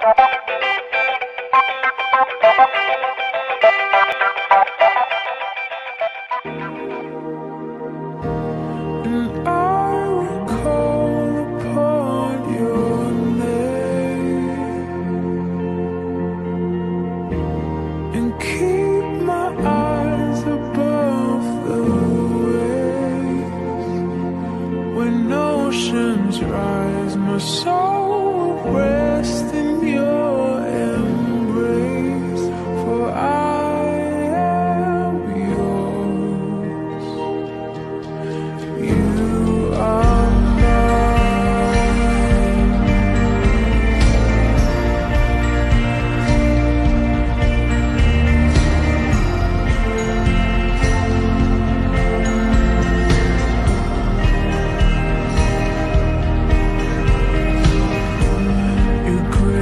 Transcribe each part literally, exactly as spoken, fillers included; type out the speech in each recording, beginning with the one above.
And I will call upon your name and keep my eyes above the waves. When oceans rise, my soul will rest in your embrace, for I am yours. You are mine. Your grace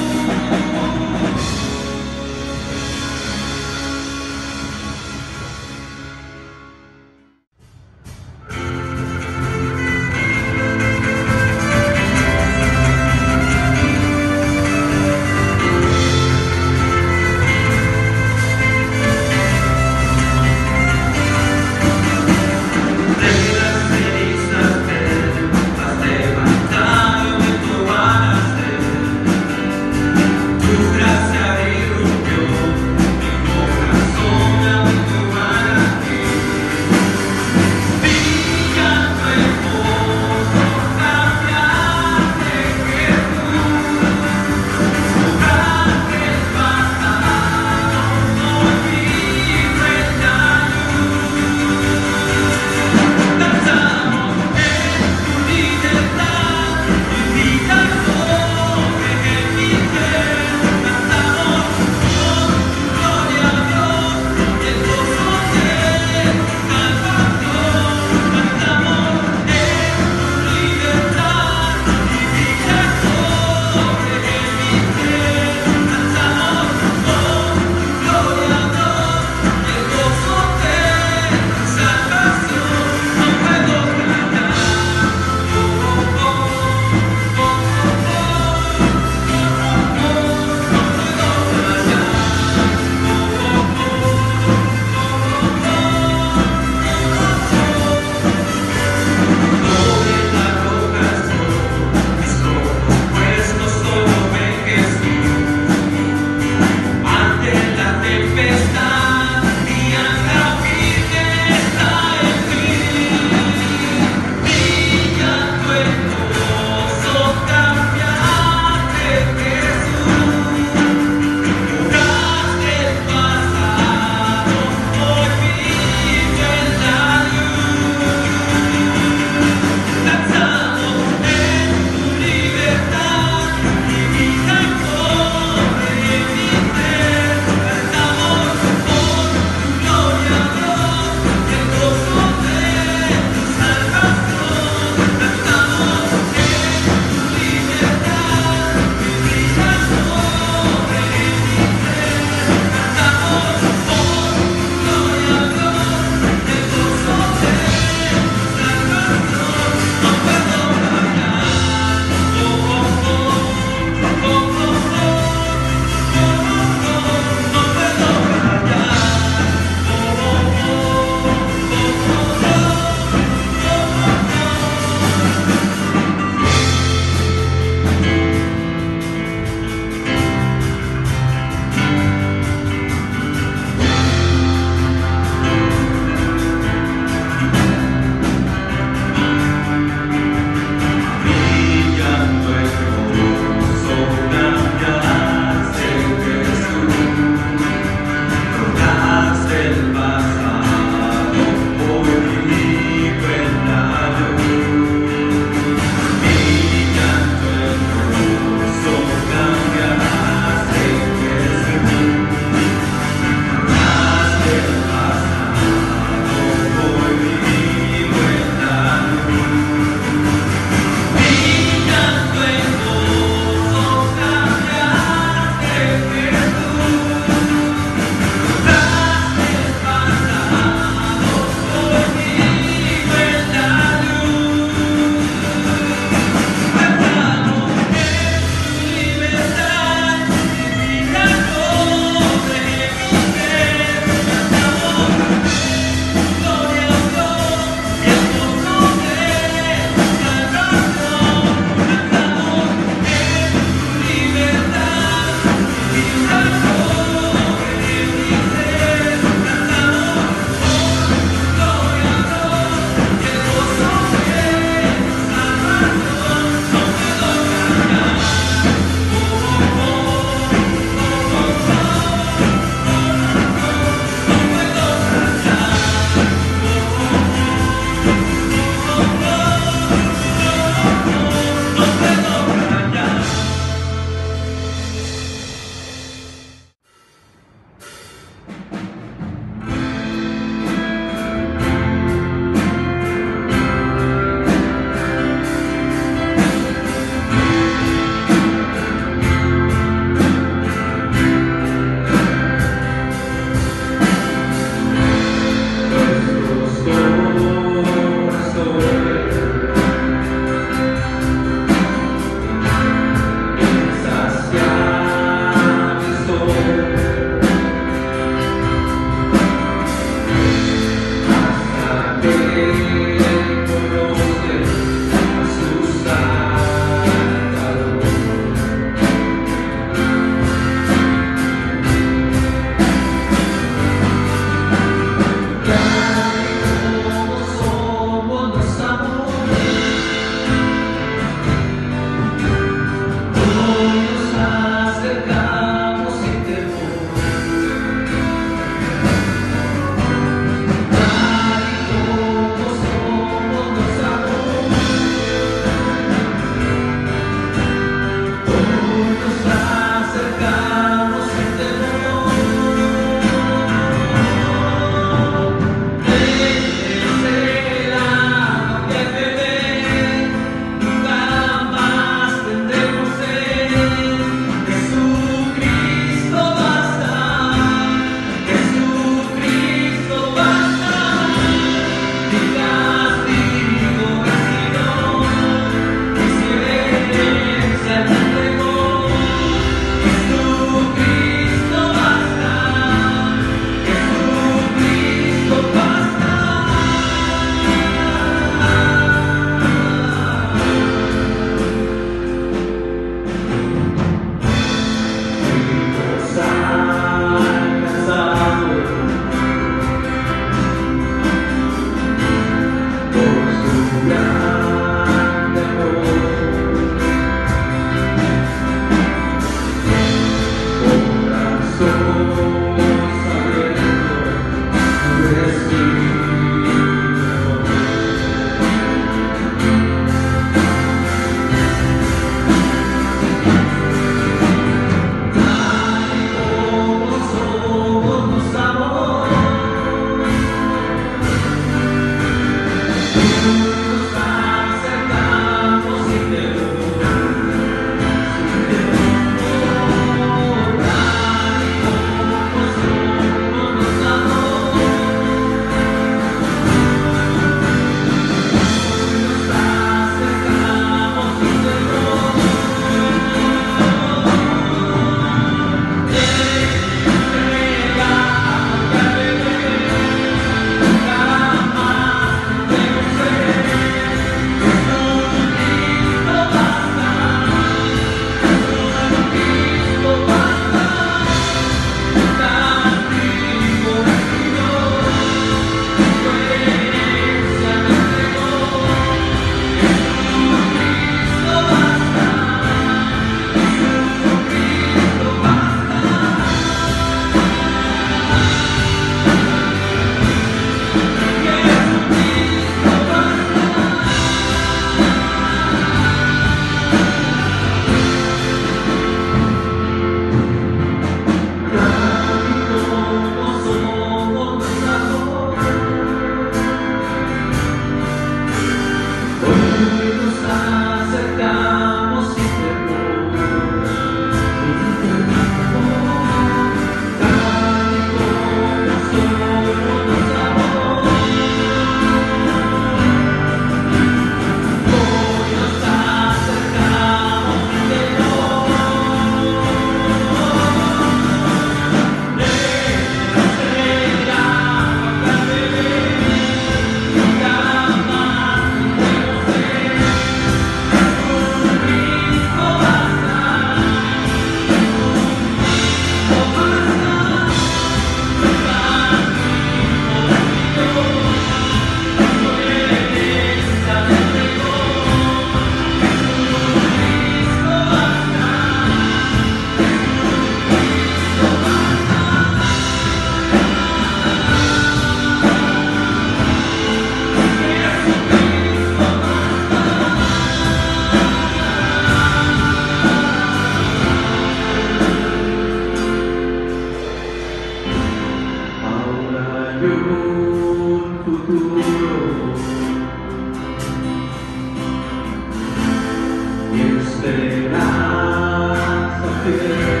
esperanza fiel.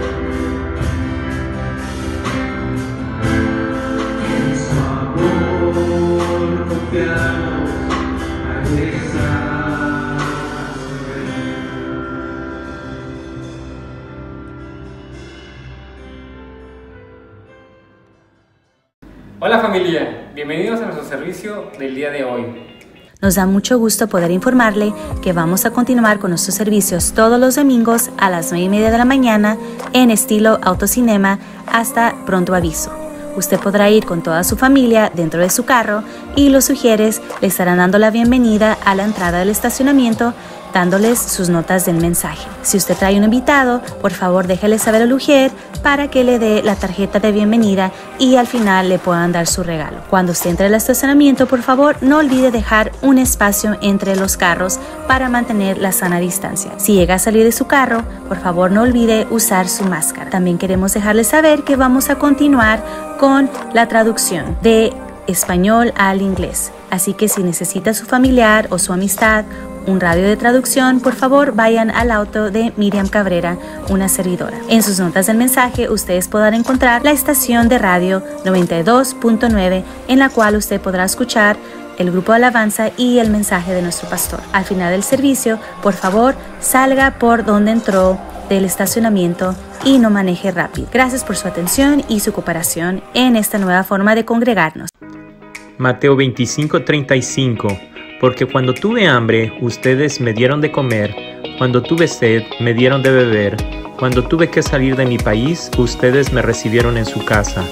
En su amor confiamos a esa. Hola familia, bienvenidos a nuestro servicio del día de hoy. Nos da mucho gusto poder informarle que vamos a continuar con nuestros servicios todos los domingos a las nueve y media de la mañana en estilo autocinema hasta pronto aviso. Usted podrá ir con toda su familia dentro de su carro y los sugieres le estarán dando la bienvenida a la entrada del estacionamiento, dándoles sus notas del mensaje. Si usted trae un invitado, por favor déjele saber al ujier para que le dé la tarjeta de bienvenida y al final le puedan dar su regalo. Cuando usted entre al estacionamiento, por favor no olvide dejar un espacio entre los carros para mantener la sana distancia. Si llega a salir de su carro, por favor no olvide usar su máscara. También queremos dejarles saber que vamos a continuar con la traducción de español al inglés. Así que si necesita su familiar o su amistad un radio de traducción, por favor vayan al auto de Miriam Cabrera, una servidora. En sus notas del mensaje ustedes podrán encontrar la estación de radio noventa y dos punto nueve en la cual usted podrá escuchar el grupo de alabanza y el mensaje de nuestro pastor. Al final del servicio, por favor salga por donde entró del estacionamiento y no maneje rápido. Gracias por su atención y su cooperación en esta nueva forma de congregarnos. Mateo veinticinco, treinta y cinco. Porque cuando tuve hambre, ustedes me dieron de comer, cuando tuve sed, me dieron de beber, cuando tuve que salir de mi país, ustedes me recibieron en su casa.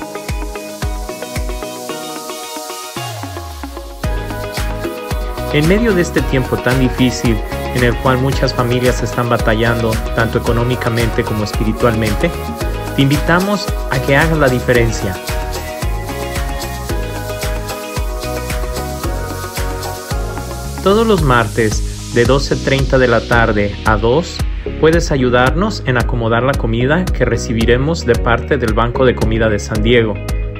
En medio de este tiempo tan difícil, en el cual muchas familias están batallando, tanto económicamente como espiritualmente, te invitamos a que hagas la diferencia. Todos los martes, de doce treinta de la tarde a dos, puedes ayudarnos en acomodar la comida que recibiremos de parte del Banco de Comida de San Diego.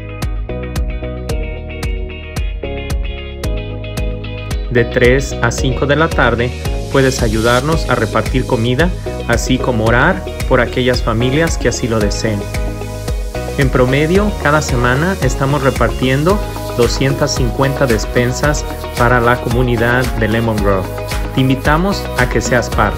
De tres a cinco de la tarde, puedes ayudarnos a repartir comida, así como orar por aquellas familias que así lo deseen. En promedio, cada semana estamos repartiendo doscientas cincuenta despensas para la comunidad de Lemon Grove. Te invitamos a que seas parte.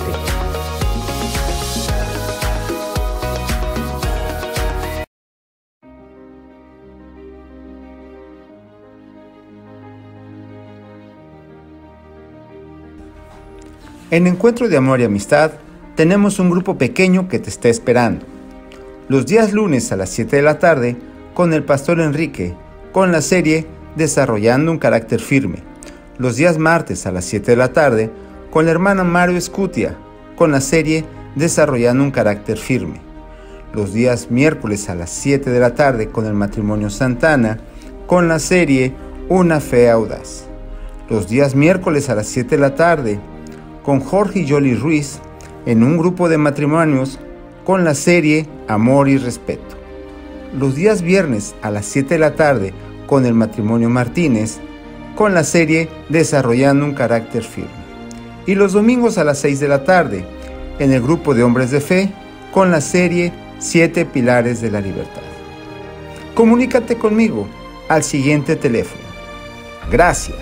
En Encuentro de Amor y Amistad tenemos un grupo pequeño que te está esperando. Los días lunes a las siete de la tarde con el pastor Enrique, con la serie Desarrollando un Carácter Firme. Los días martes a las siete de la tarde con la hermana Mario Escutia, con la serie Desarrollando un Carácter Firme. Los días miércoles a las siete de la tarde con el matrimonio Santana, con la serie Una Fe Audaz. Los días miércoles a las siete de la tarde con Jorge y Yoli Ruiz, en un grupo de matrimonios, con la serie Amor y Respeto. Los días viernes a las siete de la tarde con el matrimonio Martínez, con la serie Desarrollando un Carácter Firme. Y los domingos a las seis de la tarde, en el grupo de Hombres de Fe, con la serie Siete Pilares de la Libertad. Comunícate conmigo al siguiente teléfono. Gracias.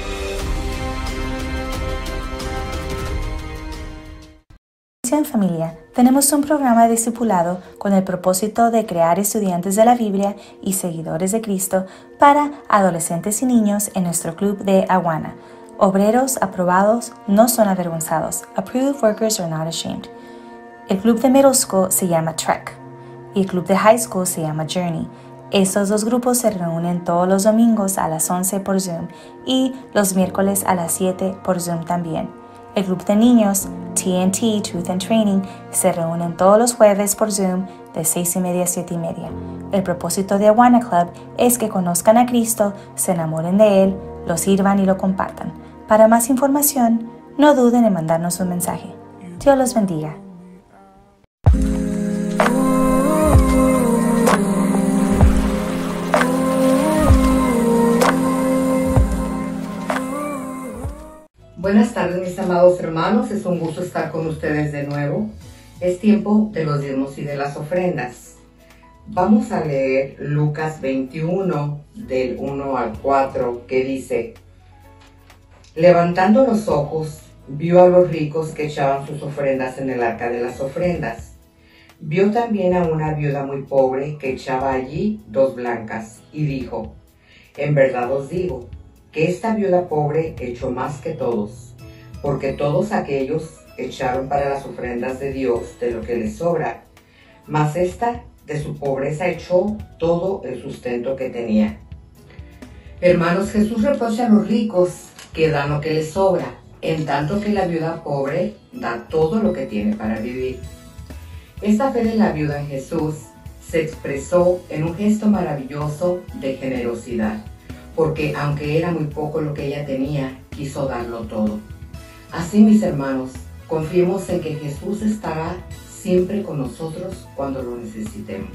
En familia, tenemos un programa de discipulado con el propósito de crear estudiantes de la Biblia y seguidores de Cristo para adolescentes y niños en nuestro club de Awana. Obreros aprobados no son avergonzados. Approved workers are not ashamed. El club de middle school se llama Trek y el club de high school se llama Journey. Estos dos grupos se reúnen todos los domingos a las once por Zoom y los miércoles a las siete por Zoom también. El club de niños, T N T, Truth and Training, se reúnen todos los jueves por Zoom de seis y media a siete y media. El propósito de Awana Club es que conozcan a Cristo, se enamoren de Él, lo sirvan y lo compartan. Para más información, no duden en mandarnos un mensaje. Dios los bendiga. Buenas tardes, mis amados hermanos, es un gusto estar con ustedes de nuevo. Es tiempo de los diezmos y de las ofrendas. Vamos a leer Lucas veintiuno, del uno al cuatro, que dice: Levantando los ojos, vio a los ricos que echaban sus ofrendas en el arca de las ofrendas. Vio también a una viuda muy pobre que echaba allí dos blancas, y dijo: En verdad os digo, que esta viuda pobre echó más que todos, porque todos aquellos echaron para las ofrendas de Dios de lo que les sobra, mas esta de su pobreza echó todo el sustento que tenía. Hermanos, Jesús reprocha a los ricos que dan lo que les sobra, en tanto que la viuda pobre da todo lo que tiene para vivir. Esta fe de la viuda en Jesús se expresó en un gesto maravilloso de generosidad, porque aunque era muy poco lo que ella tenía, quiso darlo todo. Así, mis hermanos, confiemos en que Jesús estará siempre con nosotros cuando lo necesitemos.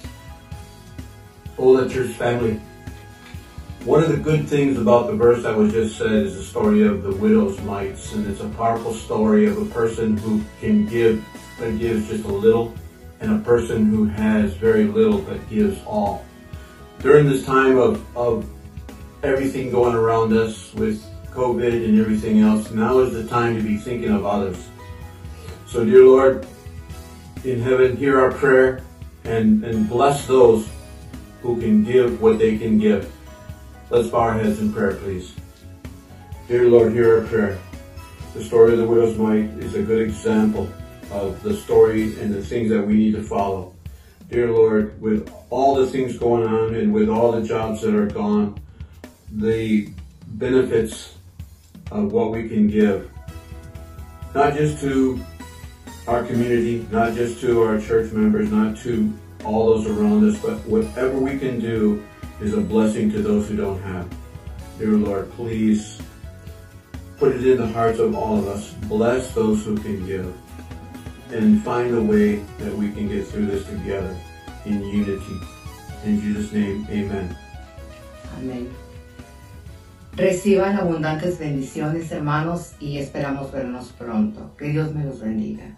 Hola, church family. One of the good things about the verse that was just said is the story of the widow's mites, and it's a powerful story of a person who can give, that gives just a little, and a person who has very little that gives all. During this time of, of everything going around us with COVID and everything else, now is the time to be thinking of others. So, dear Lord, in heaven, hear our prayer and, and bless those who can give what they can give. Let's bow our heads in prayer, please. Dear Lord, hear our prayer. The story of the widow's mite is a good example of the story and the things that we need to follow. Dear Lord, with all the things going on and with all the jobs that are gone, the benefits of what we can give, not just to our community, not just to our church members, not to all those around us, but whatever we can do is a blessing to those who don't have. Dear Lord, please put it in the hearts of all of us. Bless those who can give, and find a way that we can get through this together in unity. In Jesus' name, amen. Amén. Reciban abundantes bendiciones, hermanos, y esperamos vernos pronto. Que Dios me los bendiga.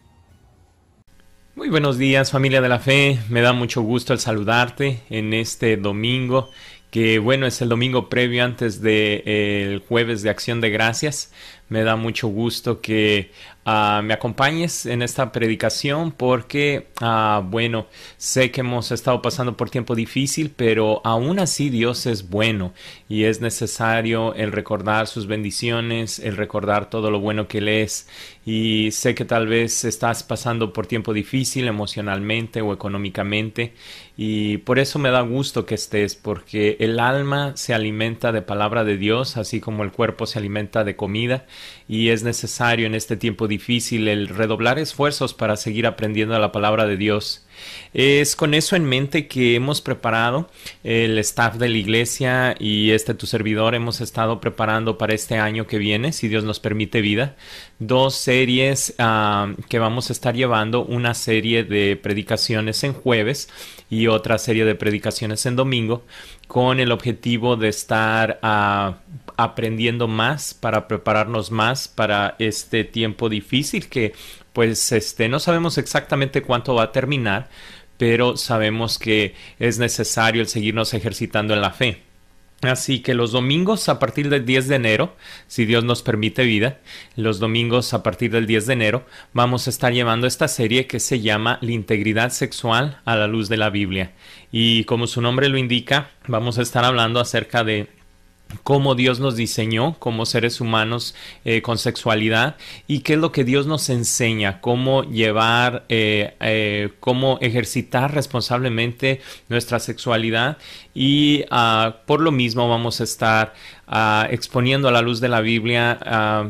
Muy buenos días, familia de la fe. Me da mucho gusto el saludarte en este domingo, que bueno, es el domingo previo antes del jueves de Acción de Gracias. Me da mucho gusto que uh, me acompañes en esta predicación porque, uh, bueno, sé que hemos estado pasando por tiempo difícil, pero aún así Dios es bueno y es necesario el recordar sus bendiciones, el recordar todo lo bueno que Él es. Y sé que tal vez estás pasando por tiempo difícil emocionalmente o económicamente, y por eso me da gusto que estés, porque el alma se alimenta de palabra de Dios, así como el cuerpo se alimenta de comida. Y es necesario en este tiempo difícil el redoblar esfuerzos para seguir aprendiendo la palabra de Dios. Es con eso en mente que hemos preparado, el staff de la iglesia y este tu servidor hemos estado preparando para este año que viene, si Dios nos permite vida, dos series uh, que vamos a estar llevando, una serie de predicaciones en jueves y otra serie de predicaciones en domingo, con el objetivo de estar uh, aprendiendo más, para prepararnos más para este tiempo difícil que pues este no sabemos exactamente cuánto va a terminar, pero sabemos que es necesario el seguirnos ejercitando en la fe. Así que los domingos a partir del diez de enero, si Dios nos permite vida, los domingos a partir del diez de enero vamos a estar llevando esta serie que se llama La integridad sexual a la luz de la Biblia. Y como su nombre lo indica, vamos a estar hablando acerca de cómo Dios nos diseñó como seres humanos eh, con sexualidad y qué es lo que Dios nos enseña, cómo llevar, eh, eh, cómo ejercitar responsablemente nuestra sexualidad. Y uh, por lo mismo vamos a estar uh, exponiendo a la luz de la Biblia uh,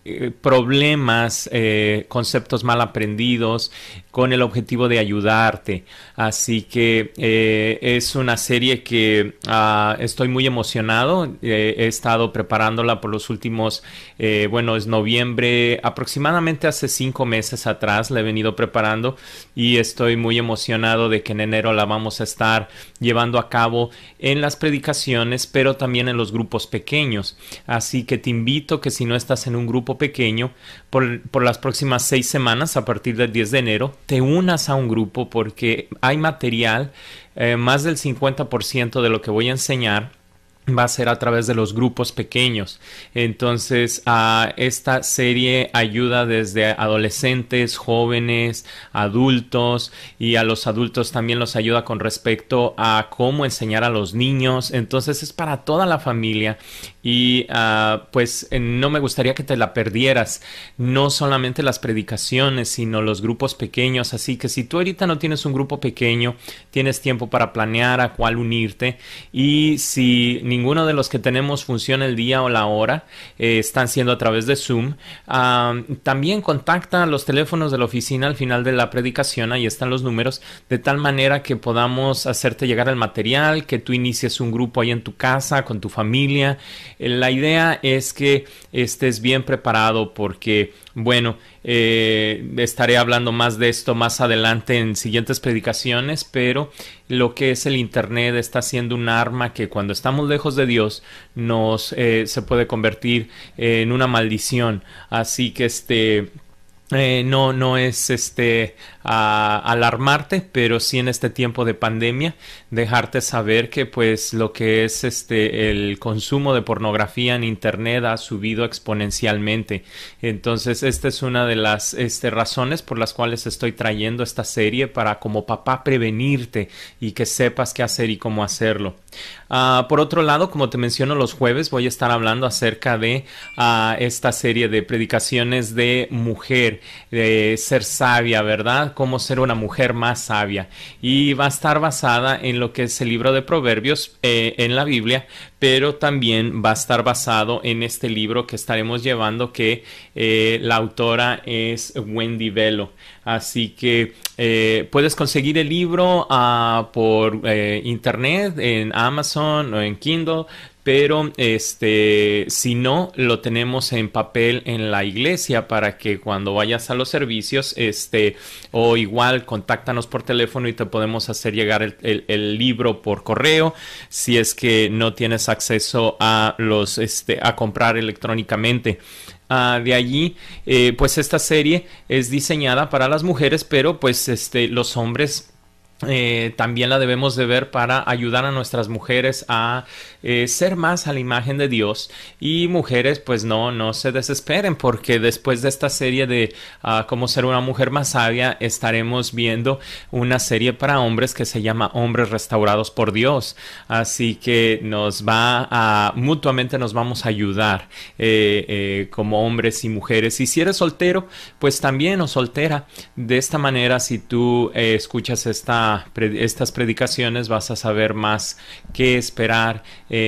eh, problemas, eh, conceptos mal aprendidos, con el objetivo de ayudarte. Así que eh, es una serie que uh, estoy muy emocionado. Eh, he estado preparándola por los últimos, eh, bueno, es noviembre, aproximadamente hace cinco meses atrás la he venido preparando y estoy muy emocionado de que en enero la vamos a estar llevando a cabo en las predicaciones, pero también en los grupos pequeños. Así que te invito que si no estás en un grupo pequeño, por, por las próximas seis semanas, a partir del diez de enero, te unas a un grupo porque hay material, eh, más del cincuenta por ciento de lo que voy a enseñar va a ser a través de los grupos pequeños. Entonces uh, esta serie ayuda desde adolescentes, jóvenes, adultos, y a los adultos también los ayuda con respecto a cómo enseñar a los niños. Entonces es para toda la familia y uh, pues no me gustaría que te la perdieras, no solamente las predicaciones sino los grupos pequeños. Así que si tú ahorita no tienes un grupo pequeño, tienes tiempo para planear a cuál unirte, y si ninguno de los que tenemos funciona el día o la hora, eh, están siendo a través de Zoom. Uh, también contacta los teléfonos de la oficina al final de la predicación, ahí están los números, de tal manera que podamos hacerte llegar el material, que tú inicies un grupo ahí en tu casa, con tu familia. Eh, la idea es que estés bien preparado porque, bueno, eh, estaré hablando más de esto más adelante en siguientes predicaciones, pero lo que es el internet está siendo un arma que cuando estamos lejos de Dios nos eh, se puede convertir en una maldición. Así que este Eh, no, no es este uh, alarmarte, pero sí en este tiempo de pandemia dejarte saber que pues lo que es este el consumo de pornografía en internet ha subido exponencialmente. Entonces esta es una de las este, razones por las cuales estoy trayendo esta serie, para como papá prevenirte y que sepas qué hacer y cómo hacerlo. Uh, por otro lado, como te menciono, los jueves voy a estar hablando acerca de uh, esta serie de predicaciones de mujer, de ser sabia, ¿verdad? Cómo ser una mujer más sabia. Y va a estar basada en lo que es el libro de Proverbios eh, en la Biblia, pero también va a estar basado en este libro que estaremos llevando, que eh, la autora es Wendy Velo. Así que eh, puedes conseguir el libro uh, por eh, internet, en Amazon o en Kindle, pero este si no, lo tenemos en papel en la iglesia para que cuando vayas a los servicios, este o igual contáctanos por teléfono y te podemos hacer llegar el, el, el libro por correo si es que no tienes acceso a los este a comprar electrónicamente. Uh, de allí, eh, pues esta serie es diseñada para las mujeres, pero pues este los hombres Eh, también la debemos de ver para ayudar a nuestras mujeres a eh, ser más a la imagen de Dios. Y mujeres, pues no, no se desesperen, porque después de esta serie de uh, cómo ser una mujer más sabia, estaremos viendo una serie para hombres que se llama Hombres Restaurados por Dios. Así que nos va a, mutuamente nos vamos a ayudar eh, eh, como hombres y mujeres. Y si eres soltero, pues también, o soltera, de esta manera, si tú eh, escuchas esta estas predicaciones, vas a saber más qué esperar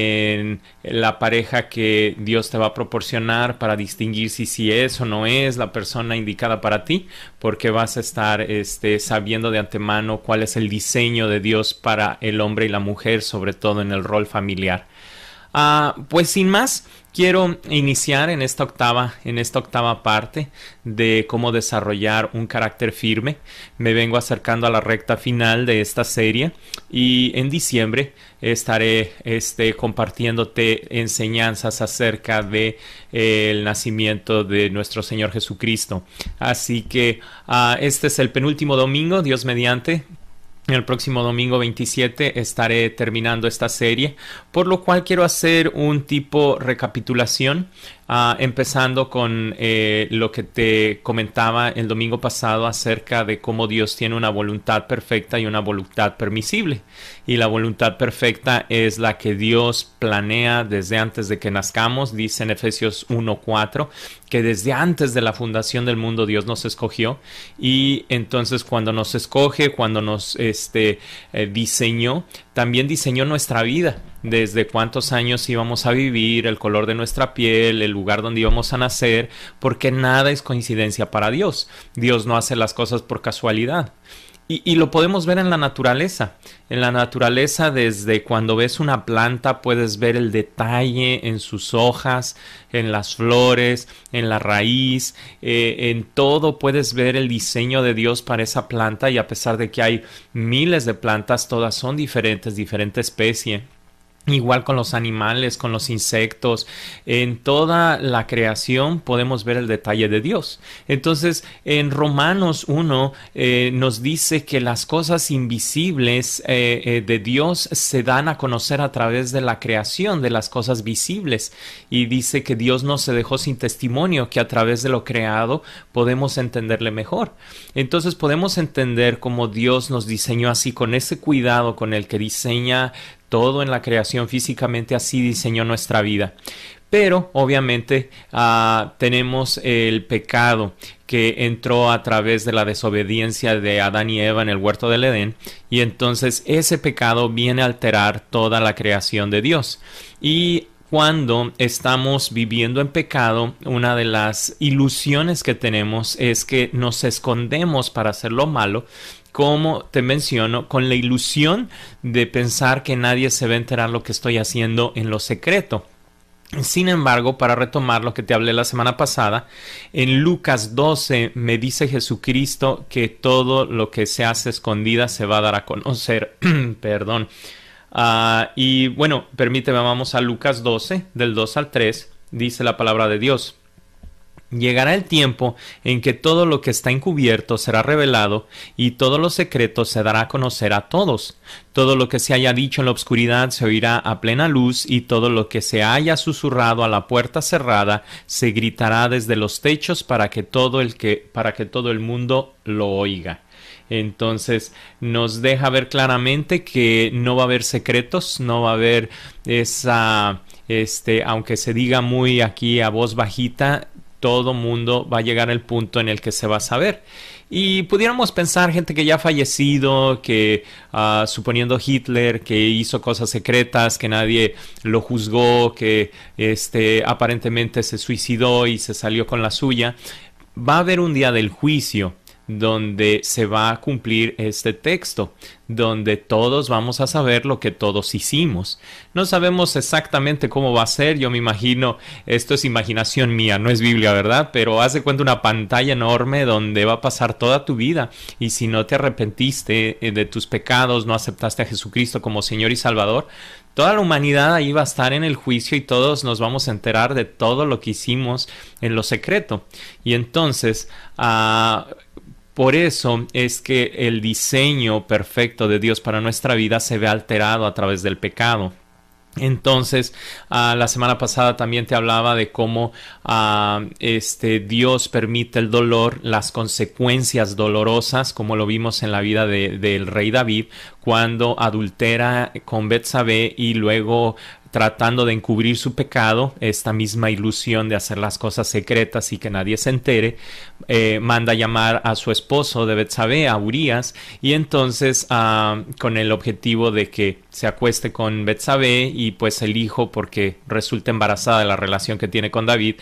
en la pareja que Dios te va a proporcionar, para distinguir si, si es o no es la persona indicada para ti, porque vas a estar este, sabiendo de antemano cuál es el diseño de Dios para el hombre y la mujer, sobre todo en el rol familiar. Uh, pues sin más, quiero iniciar en esta octava, en esta octava parte de cómo desarrollar un carácter firme. Me vengo acercando a la recta final de esta serie y en diciembre estaré este, compartiéndote enseñanzas acerca de eh, el nacimiento de nuestro Señor Jesucristo. Así que uh, este es el penúltimo domingo, Dios mediante. El próximo domingo veintisiete estaré terminando esta serie, por lo cual quiero hacer un tipo recapitulación, uh, empezando con eh, lo que te comentaba el domingo pasado acerca de cómo Dios tiene una voluntad perfecta y una voluntad permisible. Y la voluntad perfecta es la que Dios planea desde antes de que nazcamos. Dice en Efesios uno cuatro que desde antes de la fundación del mundo Dios nos escogió, y entonces cuando nos escoge, cuando nos este, eh, diseñó, también diseñó nuestra vida, desde cuántos años íbamos a vivir, el color de nuestra piel, el lugar donde íbamos a nacer, porque nada es coincidencia para Dios. Dios no hace las cosas por casualidad. Y, y lo podemos ver en la naturaleza. En la naturaleza, desde cuando ves una planta, puedes ver el detalle en sus hojas, en las flores, en la raíz, eh, en todo puedes ver el diseño de Dios para esa planta, y a pesar de que hay miles de plantas, todas son diferentes, diferente especie. Igual con los animales, con los insectos, en toda la creación podemos ver el detalle de Dios. Entonces, en Romanos uno eh, nos dice que las cosas invisibles eh, eh, de Dios se dan a conocer a través de la creación de las cosas visibles. Y dice que Dios no se dejó sin testimonio, que a través de lo creado podemos entenderle mejor. Entonces, podemos entender cómo Dios nos diseñó así, con ese cuidado con el que diseña todo en la creación físicamente, así diseñó nuestra vida. Pero obviamente uh, tenemos el pecado que entró a través de la desobediencia de Adán y Eva en el huerto del Edén, y entonces ese pecado viene a alterar toda la creación de Dios. Y cuando estamos viviendo en pecado, una de las ilusiones que tenemos es que nos escondemos para hacer lo malo, como te menciono, con la ilusión de pensar que nadie se va a enterar lo que estoy haciendo en lo secreto. Sin embargo, para retomar lo que te hablé la semana pasada, en Lucas doce me dice Jesucristo que todo lo que se hace escondida se va a dar a conocer. Perdón. Uh, y bueno, permíteme, vamos a Lucas doce, del dos al tres, dice la palabra de Dios. Llegará el tiempo en que todo lo que está encubierto será revelado, y todo lo secreto se dará a conocer a todos. Todo lo que se haya dicho en la oscuridad se oirá a plena luz, y todo lo que se haya susurrado a la puerta cerrada se gritará desde los techos para que todo el que, para que todo el mundo lo oiga. Entonces nos deja ver claramente que no va a haber secretos, no va a haber esa, este, aunque se diga muy aquí a voz bajita, todo mundo va a llegar al punto en el que se va a saber. Y pudiéramos pensar gente que ya ha fallecido, que uh, suponiendo Hitler, que hizo cosas secretas, que nadie lo juzgó, que este, aparentemente se suicidó y se salió con la suya. Va a haber un día del juicio donde se va a cumplir este texto, donde todos vamos a saber lo que todos hicimos. No sabemos exactamente cómo va a ser. Yo me imagino, esto es imaginación mía, no es Biblia, ¿verdad? Pero haz de cuenta una pantalla enorme donde va a pasar toda tu vida, y si no te arrepentiste de tus pecados, no aceptaste a Jesucristo como Señor y Salvador, toda la humanidad ahí va a estar en el juicio, y todos nos vamos a enterar de todo lo que hicimos en lo secreto. Y entonces, uh, por eso es que el diseño perfecto de Dios para nuestra vida se ve alterado a través del pecado. Entonces, uh, la semana pasada también te hablaba de cómo uh, este, Dios permite el dolor, las consecuencias dolorosas, como lo vimos en la vida de, del rey David, cuando adultera con Betsabé y luego, tratando de encubrir su pecado, esta misma ilusión de hacer las cosas secretas y que nadie se entere, eh, manda llamar a su esposo de Betsabé, a Urías, y entonces uh, con el objetivo de que se acueste con Betsabé y pues el hijo, porque resulta embarazada de la relación que tiene con David,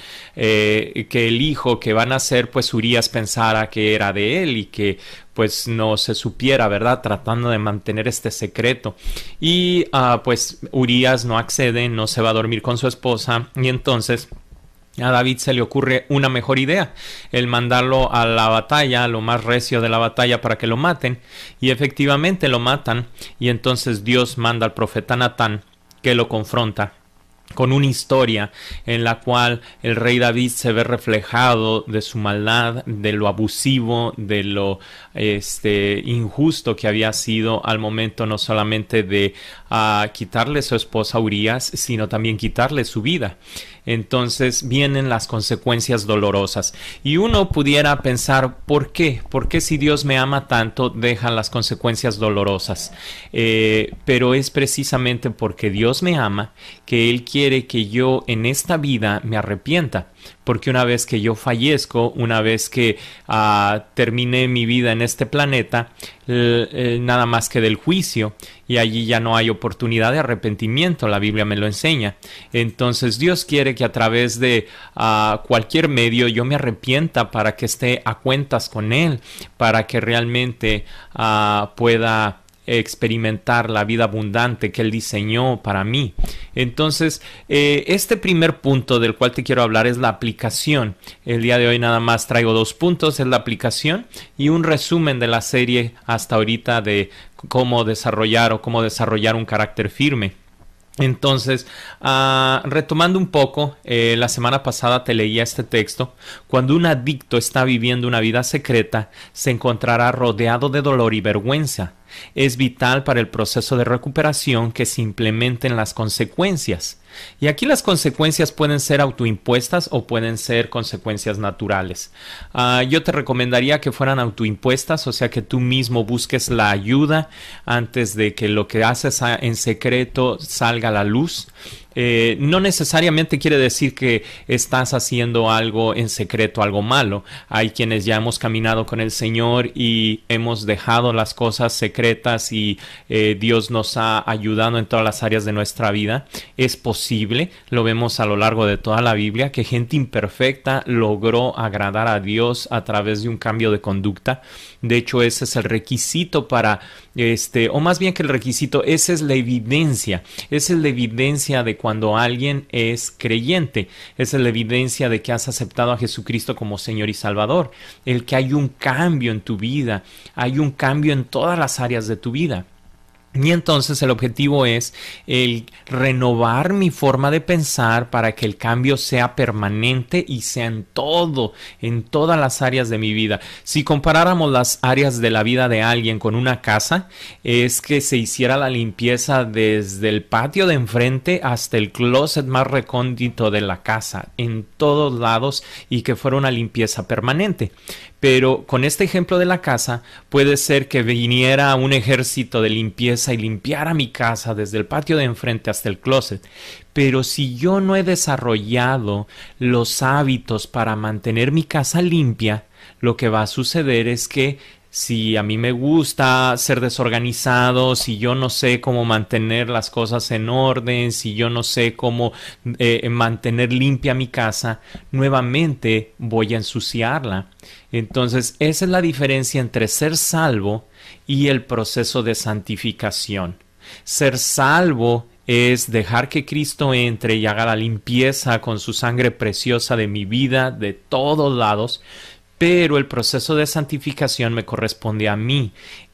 eh, que el hijo que va a nacer, pues Urías pensara que era de él y que pues no se supiera, ¿verdad? Tratando de mantener este secreto. Y uh, pues Urías no accede, no se va a dormir con su esposa, y entonces a David se le ocurre una mejor idea, el mandarlo a la batalla, a lo más recio de la batalla, para que lo maten, y efectivamente lo matan, y entonces Dios manda al profeta Natán, que lo confronta con una historia en la cual el rey David se ve reflejado de su maldad, de lo abusivo, de lo este, injusto que había sido al momento no solamente de uh, quitarle su esposa Urías, sino también quitarle su vida. Entonces vienen las consecuencias dolorosas, y uno pudiera pensar, ¿por qué? ¿Por qué si Dios me ama tanto deja las consecuencias dolorosas? Eh, pero es precisamente porque Dios me ama que Él quiere que yo en esta vida me arrepienta. Porque una vez que yo fallezco, una vez que uh, termine mi vida en este planeta, eh, eh, nada más que del juicio, y allí ya no hay oportunidad de arrepentimiento. La Biblia me lo enseña. Entonces Dios quiere que a través de uh, cualquier medio yo me arrepienta para que esté a cuentas con Él, para que realmente uh, pueda experimentar la vida abundante que Él diseñó para mí. Entonces, eh, este primer punto del cual te quiero hablar es la aplicación. El día de hoy nada más traigo dos puntos, es la aplicación y un resumen de la serie hasta ahorita de cómo desarrollar o cómo desarrollar un carácter firme. Entonces, uh, retomando un poco, eh, la semana pasada te leía este texto. Cuando un adicto está viviendo una vida secreta, se encontrará rodeado de dolor y vergüenza. Es vital para el proceso de recuperación que se implementen las consecuencias. Y aquí las consecuencias pueden ser autoimpuestas o pueden ser consecuencias naturales. Uh, yo te recomendaría que fueran autoimpuestas, o sea que tú mismo busques la ayuda antes de que lo que haces en secreto salga a la luz. Eh, no necesariamente quiere decir que estás haciendo algo en secreto, algo malo. Hay quienes ya hemos caminado con el Señor y hemos dejado las cosas secretas y eh, Dios nos ha ayudado en todas las áreas de nuestra vida. Es posible, lo vemos a lo largo de toda la Biblia, que gente imperfecta logró agradar a Dios a través de un cambio de conducta. De hecho, ese es el requisito para, este, o más bien que el requisito, esa es la evidencia, esa es la evidencia de cuando alguien es creyente, esa es la evidencia de que has aceptado a Jesucristo como Señor y Salvador, el que hay un cambio en tu vida, hay un cambio en todas las áreas de tu vida. Y entonces el objetivo es el renovar mi forma de pensar para que el cambio sea permanente y sea en todo, en todas las áreas de mi vida. Si comparáramos las áreas de la vida de alguien con una casa, es que se hiciera la limpieza desde el patio de enfrente hasta el closet más recóndito de la casa, en todos lados, y que fuera una limpieza permanente. Pero con este ejemplo de la casa, puede ser que viniera un ejército de limpieza y limpiara mi casa desde el patio de enfrente hasta el closet. Pero si yo no he desarrollado los hábitos para mantener mi casa limpia, lo que va a suceder es que si a mí me gusta ser desorganizado, si yo no sé cómo mantener las cosas en orden, si yo no sé cómo eh, mantener limpia mi casa, nuevamente voy a ensuciarla. Entonces, esa es la diferencia entre ser salvo y el proceso de santificación. Ser salvo es dejar que Cristo entre y haga la limpieza con su sangre preciosa de mi vida, de todos lados. Pero el proceso de santificación me corresponde a mí,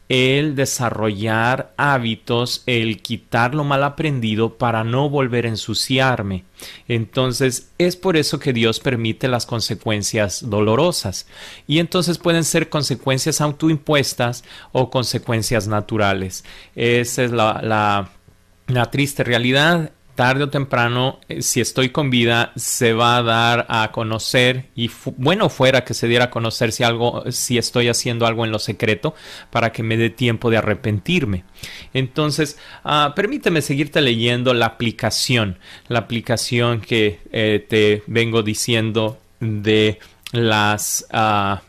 el desarrollar hábitos, el quitar lo mal aprendido para no volver a ensuciarme. Entonces es por eso que Dios permite las consecuencias dolorosas. Y entonces pueden ser consecuencias autoimpuestas o consecuencias naturales. Esa es la, la, la triste realidad. Tarde o temprano, si estoy con vida, se va a dar a conocer, y fu bueno fuera que se diera a conocer si, algo, si estoy haciendo algo en lo secreto, para que me dé tiempo de arrepentirme. Entonces, uh, permíteme seguirte leyendo la aplicación, la aplicación que eh, te vengo diciendo de las... Uh,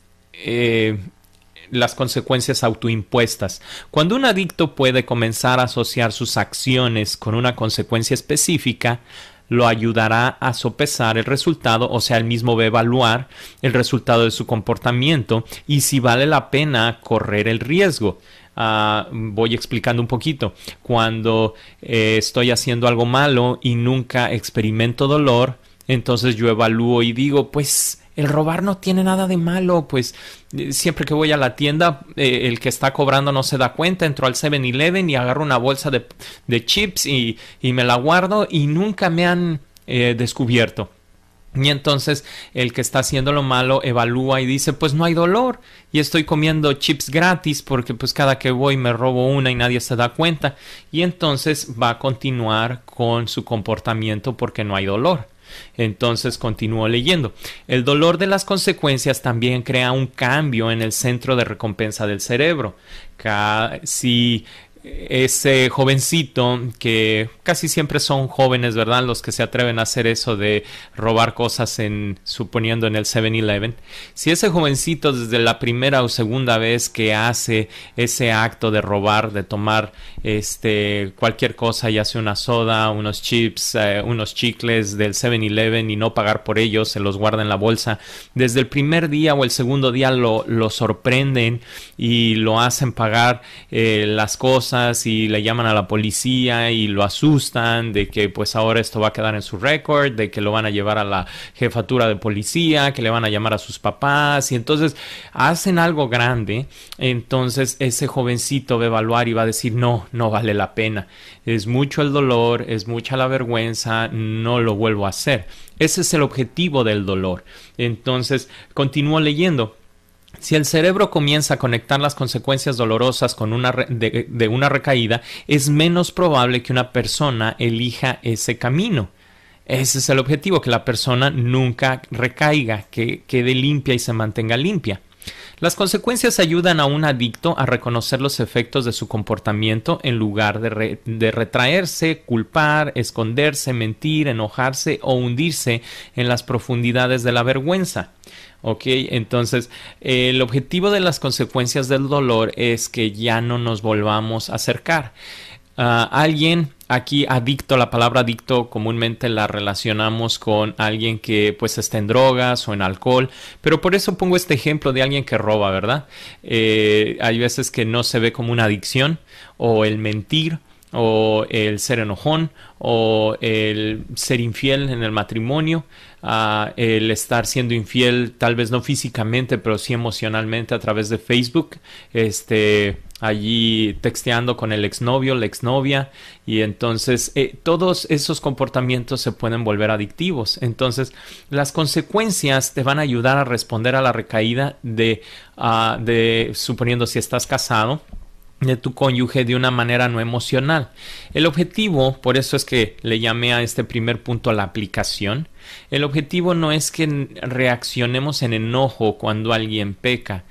eh, las consecuencias autoimpuestas. Cuando un adicto puede comenzar a asociar sus acciones con una consecuencia específica, lo ayudará a sopesar el resultado, o sea, él mismo va a evaluar el resultado de su comportamiento y si vale la pena correr el riesgo. Uh, voy explicando un poquito. Cuando eh, estoy haciendo algo malo y nunca experimento dolor, entonces yo evalúo y digo, pues el robar no tiene nada de malo, pues eh, siempre que voy a la tienda, eh, el que está cobrando no se da cuenta, entro al seven eleven y agarro una bolsa de, de chips y, y me la guardo y nunca me han eh, descubierto. Y entonces el que está haciendo lo malo evalúa y dice, pues no hay dolor y estoy comiendo chips gratis porque pues cada que voy me robo una y nadie se da cuenta. Y entonces va a continuar con su comportamiento porque no hay dolor. Entonces continúo leyendo. El dolor de las consecuencias también crea un cambio en el centro de recompensa del cerebro. Cada, si ese jovencito, que casi siempre son jóvenes, ¿verdad?, los que se atreven a hacer eso de robar cosas en, suponiendo en el seven eleven. Si ese jovencito desde la primera o segunda vez que hace ese acto de robar, de tomar este cualquier cosa, ya sea una soda, unos chips, eh, unos chicles del seven eleven y no pagar por ellos, se los guarda en la bolsa, desde el primer día o el segundo día lo, lo sorprenden y lo hacen pagar eh, las cosas, y le llaman a la policía y lo asustan de que pues ahora esto va a quedar en su récord, de que lo van a llevar a la jefatura de policía, que le van a llamar a sus papás, y entonces hacen algo grande. Entonces ese jovencito va a evaluar y va a decir no, no vale la pena, es mucho el dolor, es mucha la vergüenza, no lo vuelvo a hacer. Ese es el objetivo del dolor. Entonces continúo leyendo. Si el cerebro comienza a conectar las consecuencias dolorosas con una re de, de una recaída, es menos probable que una persona elija ese camino. Ese es el objetivo, que la persona nunca recaiga, que quede limpia y se mantenga limpia. Las consecuencias ayudan a un adicto a reconocer los efectos de su comportamiento en lugar de, re de retraerse, culpar, esconderse, mentir, enojarse o hundirse en las profundidades de la vergüenza. Ok, entonces eh, el objetivo de las consecuencias del dolor es que ya no nos volvamos a acercar. Uh, alguien aquí adicto, la palabra adicto comúnmente la relacionamos con alguien que pues está en drogas o en alcohol, pero por eso pongo este ejemplo de alguien que roba, ¿verdad? Eh, hay veces que no se ve como una adicción, o el mentir, o el ser enojón, o el ser infiel en el matrimonio, uh, el estar siendo infiel tal vez no físicamente, pero sí emocionalmente a través de Facebook, este... allí texteando con el exnovio, la exnovia, y entonces eh, todos esos comportamientos se pueden volver adictivos. Entonces las consecuencias te van a ayudar a responder a la recaída de, uh, de suponiendo si estás casado, de tu cónyuge de una manera no emocional. El objetivo, por eso es que le llamé a este primer punto la aplicación. El objetivo no es que reaccionemos en enojo cuando alguien peca,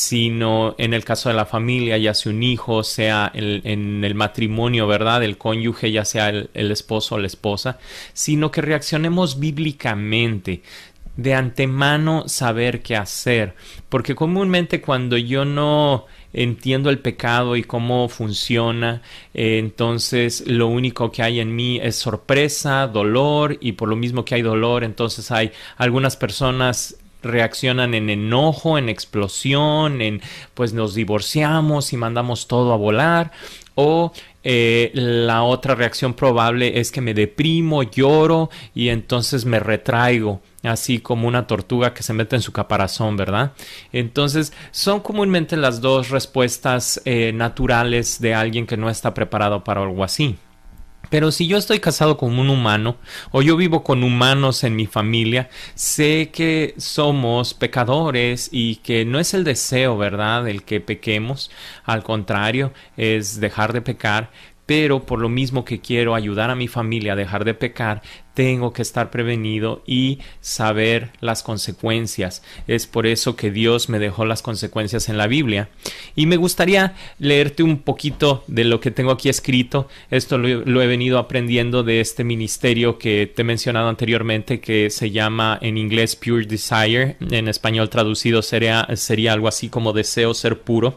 sino en el caso de la familia, ya sea un hijo, sea el, en el matrimonio, ¿verdad?, el cónyuge, ya sea el, el esposo o la esposa, sino que reaccionemos bíblicamente, de antemano saber qué hacer, porque comúnmente cuando yo no entiendo el pecado y cómo funciona, eh, entonces lo único que hay en mí es sorpresa, dolor, y por lo mismo que hay dolor, entonces hay algunas personas reaccionan en enojo, en explosión, en pues nos divorciamos y mandamos todo a volar. O eh, la otra reacción probable es que me deprimo, lloro y entonces me retraigo, así como una tortuga que se mete en su caparazón, ¿verdad? Entonces son comúnmente las dos respuestas eh, naturales de alguien que no está preparado para algo así. Pero si yo estoy casado con un humano, o yo vivo con humanos en mi familia, sé que somos pecadores y que no es el deseo, ¿verdad?, el que pequemos. Al contrario, es dejar de pecar. Pero por lo mismo que quiero ayudar a mi familia a dejar de pecar, tengo que estar prevenido y saber las consecuencias. Es por eso que Dios me dejó las consecuencias en la Biblia. Y me gustaría leerte un poquito de lo que tengo aquí escrito. Esto lo, lo he venido aprendiendo de este ministerio que te he mencionado anteriormente, que se llama en inglés Pure Desire. En español traducido sería, sería algo así como deseo ser puro.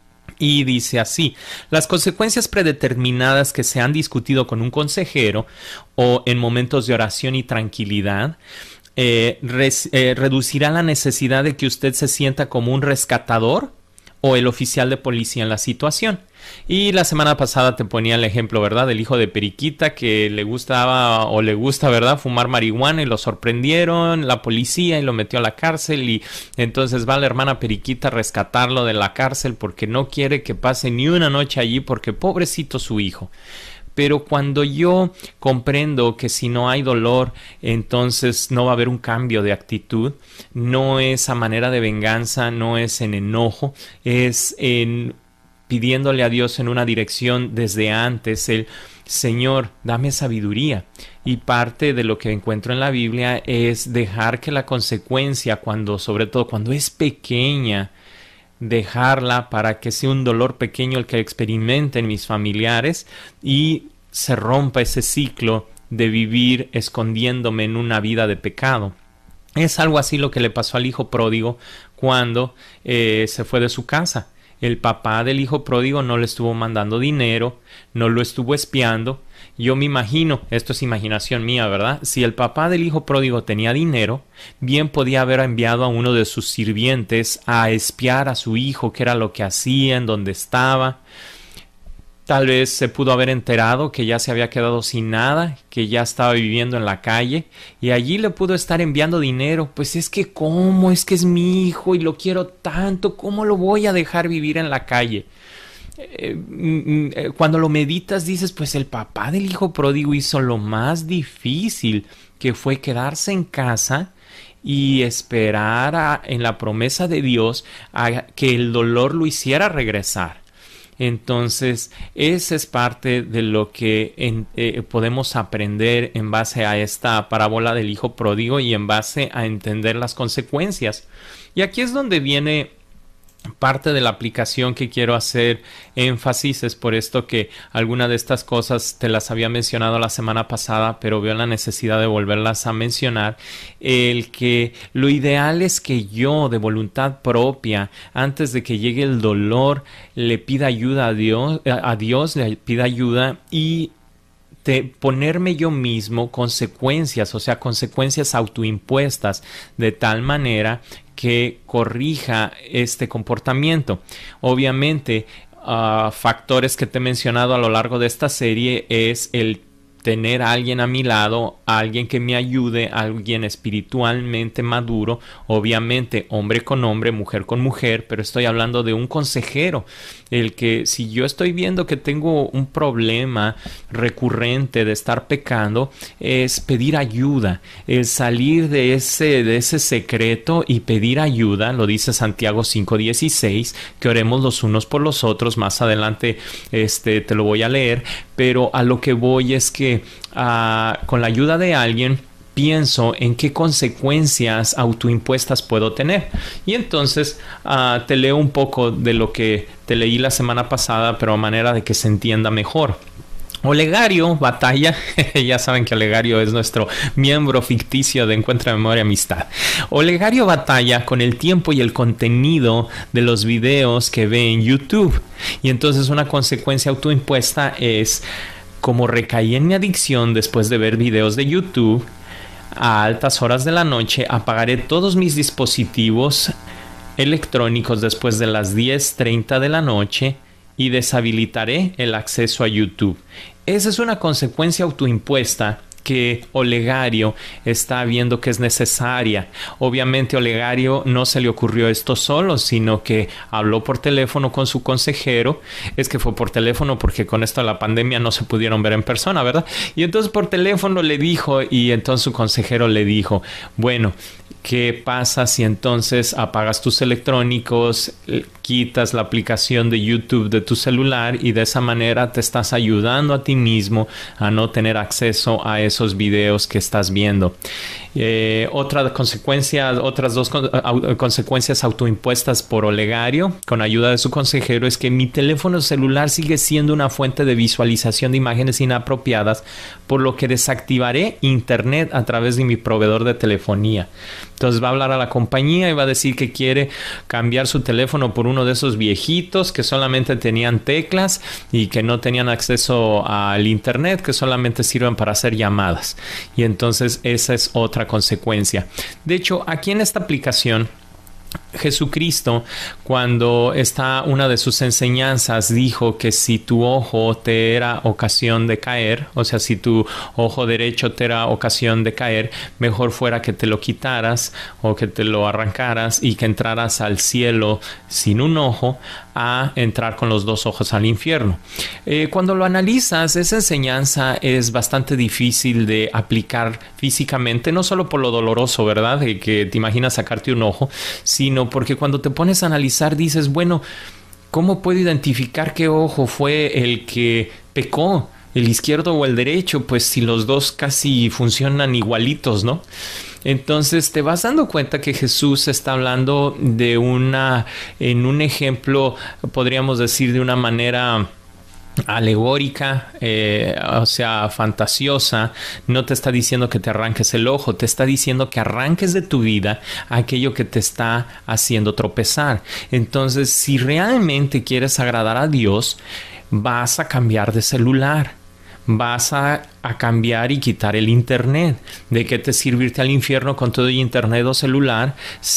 Y dice así: las consecuencias predeterminadas que se han discutido con un consejero o en momentos de oración y tranquilidad eh, res, eh, reducirá la necesidad de que usted se sienta como un rescatador o el oficial de policía en la situación. Y la semana pasada te ponía el ejemplo, ¿verdad?, del hijo de Periquita, que le gustaba o le gusta, ¿verdad?, fumar marihuana, y lo sorprendieron la policía y lo metió a la cárcel, y entonces va la hermana Periquita a rescatarlo de la cárcel porque no quiere que pase ni una noche allí, porque pobrecito su hijo. Pero cuando yo comprendo que si no hay dolor, entonces no va a haber un cambio de actitud, no es a manera de venganza, no es en enojo, es en pidiéndole a Dios en una dirección desde antes, el Señor, dame sabiduría. Y parte de lo que encuentro en la Biblia es dejar que la consecuencia, cuando, sobre todo cuando es pequeña, dejarla para que sea un dolor pequeño el que experimenten mis familiares y se rompa ese ciclo de vivir escondiéndome en una vida de pecado. Es algo así lo que le pasó al hijo pródigo cuando eh, se fue de su casa. El papá del hijo pródigo no le estuvo mandando dinero, no lo estuvo espiando. Yo me imagino, esto es imaginación mía, ¿verdad? Si el papá del hijo pródigo tenía dinero, bien podía haber enviado a uno de sus sirvientes a espiar a su hijo, qué era lo que hacía, en dónde estaba. Tal vez se pudo haber enterado que ya se había quedado sin nada, que ya estaba viviendo en la calle y allí le pudo estar enviando dinero. Pues es que ¿cómo? Es que es mi hijo y lo quiero tanto, ¿cómo lo voy a dejar vivir en la calle? Eh, cuando lo meditas dices, pues el papá del hijo pródigo hizo lo más difícil, que fue quedarse en casa y esperar a, en la promesa de Dios a que el dolor lo hiciera regresar. Entonces, esa es parte de lo que en, eh, podemos aprender en base a esta parábola del hijo pródigo y en base a entender las consecuencias. Y aquí es donde viene parte de la aplicación que quiero hacer énfasis. Es por esto que alguna de estas cosas te las había mencionado la semana pasada, pero veo la necesidad de volverlas a mencionar. El que lo ideal es que yo, de voluntad propia, antes de que llegue el dolor, le pida ayuda a Dios, a Dios le pida ayuda y de ponerme yo mismo consecuencias, o sea, consecuencias autoimpuestas, de tal manera que corrija este comportamiento. Obviamente, uh, factores que te he mencionado a lo largo de esta serie es el tener a alguien a mi lado, a alguien que me ayude, a alguien espiritualmente maduro, obviamente hombre con hombre, mujer con mujer, pero estoy hablando de un consejero, el que si yo estoy viendo que tengo un problema recurrente de estar pecando, es pedir ayuda, el salir de ese, de ese secreto y pedir ayuda. Lo dice Santiago cinco dieciséis, que oremos los unos por los otros. Más adelante este, te lo voy a leer, pero a lo que voy es que uh, con la ayuda de alguien pienso en qué consecuencias autoimpuestas puedo tener. Y entonces uh, te leo un poco de lo que te leí la semana pasada, pero a manera de que se entienda mejor. Olegario batalla, ya saben que Olegario es nuestro miembro ficticio de Encuentra Memoria Amistad. Olegario batalla con el tiempo y el contenido de los videos que ve en YouTube. Y entonces una consecuencia autoimpuesta es: como recaí en mi adicción después de ver videos de YouTube a altas horas de la noche, apagaré todos mis dispositivos electrónicos después de las diez treinta de la noche y deshabilitaré el acceso a YouTube. Esa es una consecuencia autoimpuesta que Olegario está viendo que es necesaria. Obviamente Olegario no se le ocurrió esto solo, sino que habló por teléfono con su consejero. Es que fue por teléfono porque con esto de la pandemia no se pudieron ver en persona, ¿verdad? Y entonces por teléfono le dijo, y entonces su consejero le dijo, bueno, ¿qué pasa si entonces apagas tus electrónicos, quitas la aplicación de YouTube de tu celular y de esa manera te estás ayudando a ti mismo a no tener acceso a esos videos que estás viendo? Eh, otra consecuencia, otras dos con, au, consecuencias autoimpuestas por Olegario con ayuda de su consejero es que mi teléfono celular sigue siendo una fuente de visualización de imágenes inapropiadas, por lo que desactivaré internet a través de mi proveedor de telefonía. Entonces va a hablar a la compañía y va a decir que quiere cambiar su teléfono por uno de esos viejitos que solamente tenían teclas y que no tenían acceso al internet, que solamente sirven para hacer llamadas. Y entonces esa es otra consecuencia. De hecho, aquí en esta aplicación, Jesucristo, cuando está una de sus enseñanzas, dijo que si tu ojo te era ocasión de caer, o sea, si tu ojo derecho te era ocasión de caer, mejor fuera que te lo quitaras o que te lo arrancaras y que entraras al cielo sin un ojo a entrar con los dos ojos al infierno. Eh, cuando lo analizas, esa enseñanza es bastante difícil de aplicar físicamente, no solo por lo doloroso, ¿verdad?, de que te imaginas sacarte un ojo, sino porque cuando te pones a analizar dices, bueno, ¿cómo puedo identificar qué ojo fue el que pecó, el izquierdo o el derecho? Pues si los dos casi funcionan igualitos, ¿no? Entonces te vas dando cuenta que Jesús está hablando de una, en un ejemplo, podríamos decir de una manera alegórica, eh, o sea, fantasiosa. No te está diciendo que te arranques el ojo, te está diciendo que arranques de tu vida aquello que te está haciendo tropezar. Entonces, si realmente quieres agradar a Dios, vas a cambiar de celular. Vas a, a cambiar y quitar el internet. ¿De qué te sirve irte al infierno con todo el internet o celular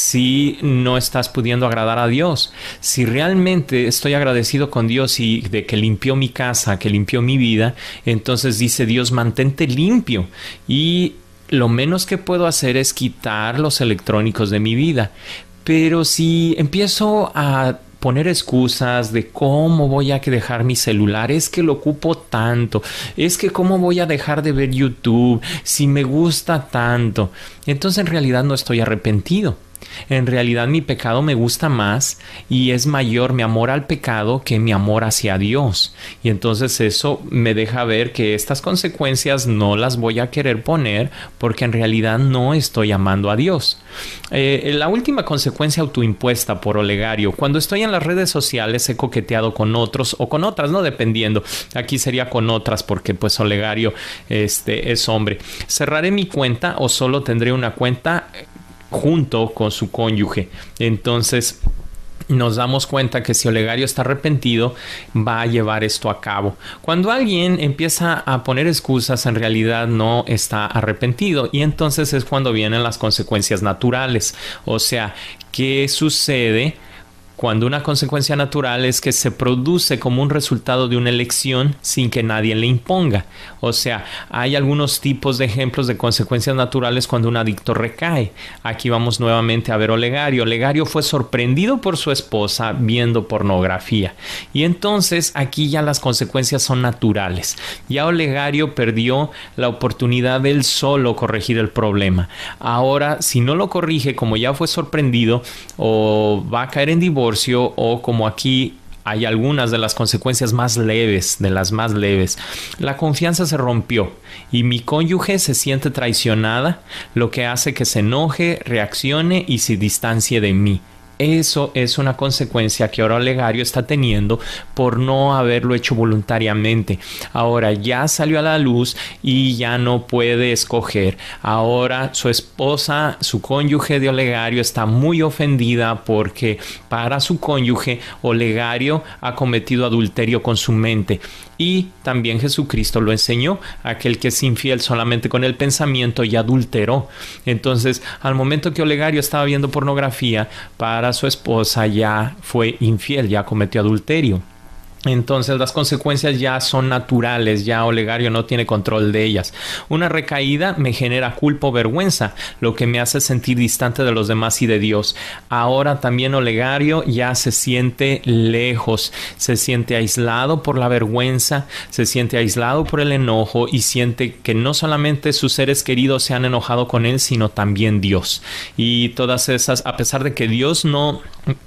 si no estás pudiendo agradar a Dios? Si realmente estoy agradecido con Dios y de que limpió mi casa, que limpió mi vida, entonces dice Dios, mantente limpio. Y lo menos que puedo hacer es quitar los electrónicos de mi vida. Pero si empiezo a poner excusas de cómo voy a dejar mi celular, es que lo ocupo tanto, es que cómo voy a dejar de ver YouTube si me gusta tanto, entonces en realidad no estoy arrepentido. En realidad mi pecado me gusta más y es mayor mi amor al pecado que mi amor hacia Dios. Y entonces eso me deja ver que estas consecuencias no las voy a querer poner porque en realidad no estoy amando a Dios. Eh, la última consecuencia autoimpuesta por Olegario: cuando estoy en las redes sociales he coqueteado con otros o con otras, no dependiendo. Aquí sería con otras porque pues Olegario este, es hombre. Cerraré mi cuenta o solo tendré una cuenta junto con su cónyuge. Entonces nos damos cuenta que si Olegario está arrepentido, va a llevar esto a cabo. Cuando alguien empieza a poner excusas, en realidad no está arrepentido, y entonces es cuando vienen las consecuencias naturales. O sea, ¿qué sucede cuando una consecuencia natural es que se produce como un resultado de una elección sin que nadie le imponga? O sea, hay algunos tipos de ejemplos de consecuencias naturales cuando un adicto recae. Aquí vamos nuevamente a ver Olegario. Olegario fue sorprendido por su esposa viendo pornografía. Y entonces aquí ya las consecuencias son naturales. Ya Olegario perdió la oportunidad de él solo corregir el problema. Ahora, si no lo corrige, como ya fue sorprendido, o va a caer en divorcio, o como aquí hay algunas de las consecuencias más leves, de las más leves. La confianza se rompió y mi cónyuge se siente traicionada, lo que hace que se enoje, reaccione y se distancie de mí. Eso es una consecuencia que ahora Olegario está teniendo por no haberlo hecho voluntariamente. Ahora ya salió a la luz y ya no puede escoger. Ahora su esposa, su cónyuge de Olegario, está muy ofendida porque para su cónyuge Olegario ha cometido adulterio con su mente. Y también Jesucristo lo enseñó: aquel que es infiel solamente con el pensamiento ya adulteró. Entonces, al momento que Olegario estaba viendo pornografía, para su esposa ya fue infiel, ya cometió adulterio. Entonces las consecuencias ya son naturales, ya Olegario no tiene control de ellas. Una recaída me genera culpa o vergüenza, lo que me hace sentir distante de los demás y de Dios. Ahora también Olegario ya se siente lejos, se siente aislado por la vergüenza, se siente aislado por el enojo y siente que no solamente sus seres queridos se han enojado con él, sino también Dios. Y todas esas, a pesar de que Dios no...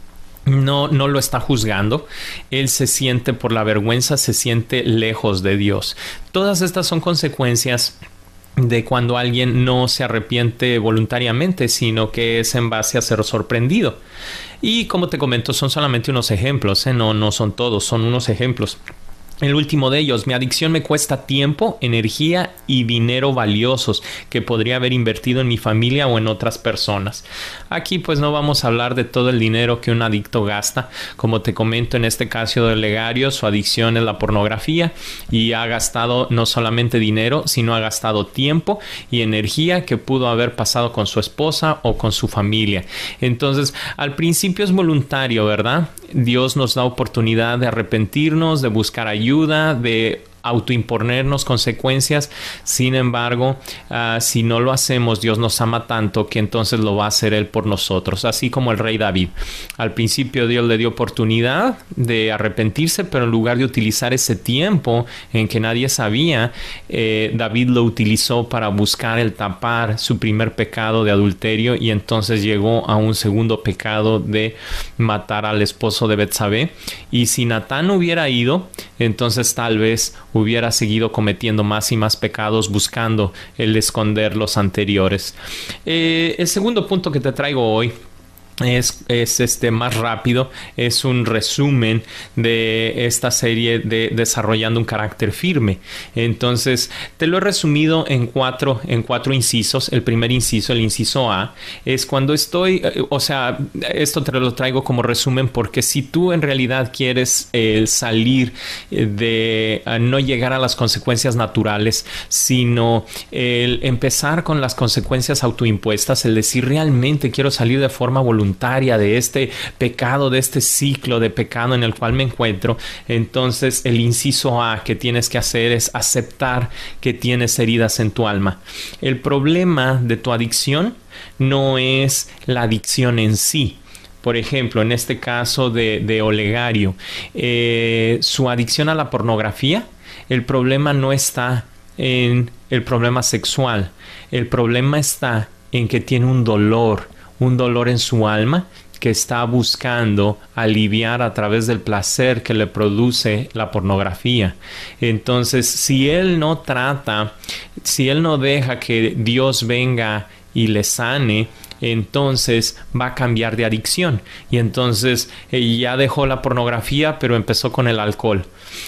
No, no lo está juzgando, él se siente por la vergüenza, se siente lejos de Dios. Todas estas son consecuencias de cuando alguien no se arrepiente voluntariamente, sino que es en base a ser sorprendido. Y como te comento, son solamente unos ejemplos, ¿eh? no, no son todos, son unos ejemplos. El último de ellos: mi adicción me cuesta tiempo, energía y dinero valiosos que podría haber invertido en mi familia o en otras personas. Aquí pues no vamos a hablar de todo el dinero que un adicto gasta. Como te comento, en este caso de Olegario, su adicción es la pornografía y ha gastado no solamente dinero, sino ha gastado tiempo y energía que pudo haber pasado con su esposa o con su familia. Entonces, al principio es voluntario, ¿verdad? Dios nos da oportunidad de arrepentirnos, de buscar ayuda, ayuda, de autoimponernos consecuencias. Sin embargo, uh, si no lo hacemos, Dios nos ama tanto que entonces lo va a hacer Él por nosotros, así como el rey David. Al principio Dios le dio oportunidad de arrepentirse, pero en lugar de utilizar ese tiempo en que nadie sabía, eh, David lo utilizó para buscar el tapar su primer pecado de adulterio, y entonces llegó a un segundo pecado de matar al esposo de Betsabé. Y si Natán hubiera ido, entonces tal vez hubiera seguido cometiendo más y más pecados buscando el esconder los anteriores. Eh, el segundo punto que te traigo hoy Es, es este más rápido, es un resumen de esta serie de Desarrollando un Carácter Firme. Entonces te lo he resumido en cuatro, en cuatro incisos. El primer inciso, el inciso A, es cuando estoy, o sea, esto te lo traigo como resumen porque si tú en realidad quieres eh, salir de uh, no llegar a las consecuencias naturales, sino el empezar con las consecuencias autoimpuestas, el decir realmente quiero salir de forma voluntaria de este pecado, de este ciclo de pecado en el cual me encuentro, entonces el inciso A que tienes que hacer es aceptar que tienes heridas en tu alma. El problema de tu adicción no es la adicción en sí. Por ejemplo, en este caso de, de Olegario, eh, su adicción a la pornografía, el problema no está en el problema sexual, el problema está en que tiene un dolor, un dolor en su alma que está buscando aliviar a través del placer que le produce la pornografía. Entonces, si él no trata, si él no deja que Dios venga y le sane, entonces va a cambiar de adicción. Y entonces eh, ya dejó la pornografía, pero empezó con el alcohol.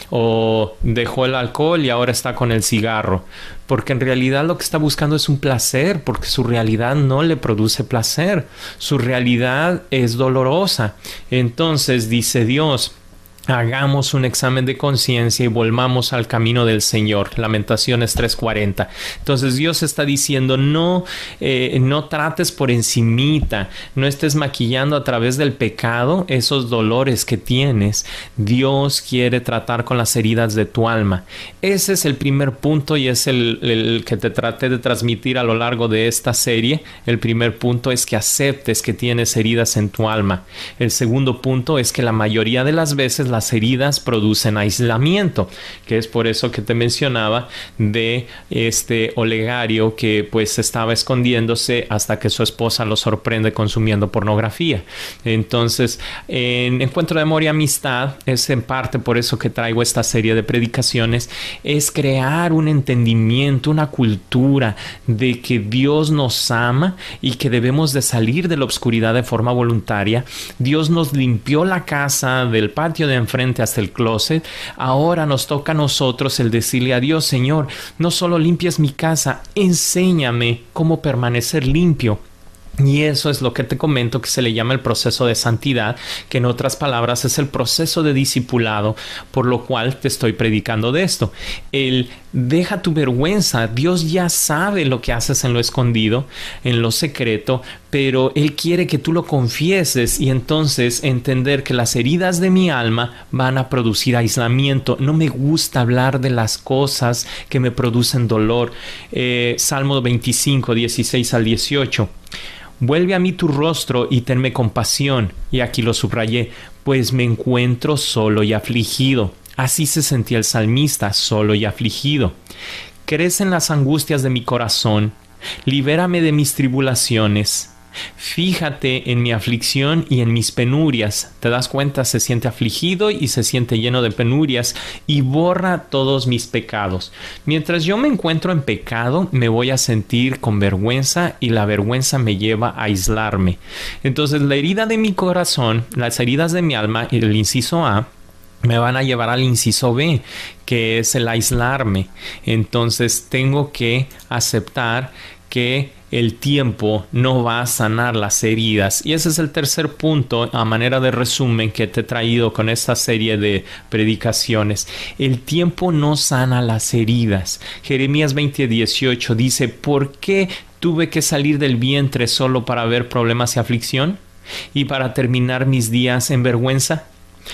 O dejó el alcohol y ahora está con el cigarro. Porque en realidad lo que está buscando es un placer, porque su realidad no le produce placer. Su realidad es dolorosa. Entonces dice Dios, hagamos un examen de conciencia y volvamos al camino del Señor. Lamentaciones tres cuarenta. Entonces Dios está diciendo, no, eh, no trates por encimita, no estés maquillando a través del pecado esos dolores que tienes. Dios quiere tratar con las heridas de tu alma. Ese es el primer punto y es el, el que te traté de transmitir a lo largo de esta serie. El primer punto es que aceptes que tienes heridas en tu alma. El segundo punto es que la mayoría de las veces las heridas producen aislamiento, que es por eso que te mencionaba de este Olegario que pues estaba escondiéndose hasta que su esposa lo sorprende consumiendo pornografía. Entonces, en Encuentro de Amor y Amistad, es en parte por eso que traigo esta serie de predicaciones, es crear un entendimiento, una cultura de que Dios nos ama y que debemos de salir de la oscuridad de forma voluntaria. Dios nos limpió la casa del patio de enfrente hasta el closet. Ahora nos toca a nosotros el decirle a Dios, Señor, no solo limpies mi casa, enséñame cómo permanecer limpio. Y eso es lo que te comento que se le llama el proceso de santidad, que en otras palabras es el proceso de discipulado, por lo cual te estoy predicando de esto. El deja tu vergüenza. Dios ya sabe lo que haces en lo escondido, en lo secreto, pero Él quiere que tú lo confieses y entonces entender que las heridas de mi alma van a producir aislamiento. No me gusta hablar de las cosas que me producen dolor. Eh, Salmo veinticinco, dieciséis al dieciocho. Vuelve a mí tu rostro y tenme compasión. Y aquí lo subrayé, pues me encuentro solo y afligido. Así se sentía el salmista, solo y afligido. Crecen las angustias de mi corazón. Libérame de mis tribulaciones. Fíjate en mi aflicción y en mis penurias. Te das cuenta, se siente afligido y se siente lleno de penurias y borra todos mis pecados. Mientras yo me encuentro en pecado, me voy a sentir con vergüenza y la vergüenza me lleva a aislarme. Entonces la herida de mi corazón, las heridas de mi alma, el inciso A, me van a llevar al inciso B, que es el aislarme. Entonces tengo que aceptar que el tiempo no va a sanar las heridas. Y ese es el tercer punto a manera de resumen que te he traído con esta serie de predicaciones. El tiempo no sana las heridas. Jeremías veinte dieciocho dice, ¿por qué tuve que salir del vientre solo para ver problemas y aflicción? ¿Y para terminar mis días en vergüenza?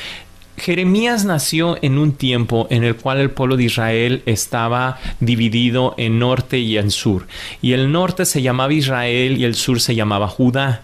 Jeremías nació en un tiempo en el cual el pueblo de Israel estaba dividido en norte y en sur. Y el norte se llamaba Israel y el sur se llamaba Judá.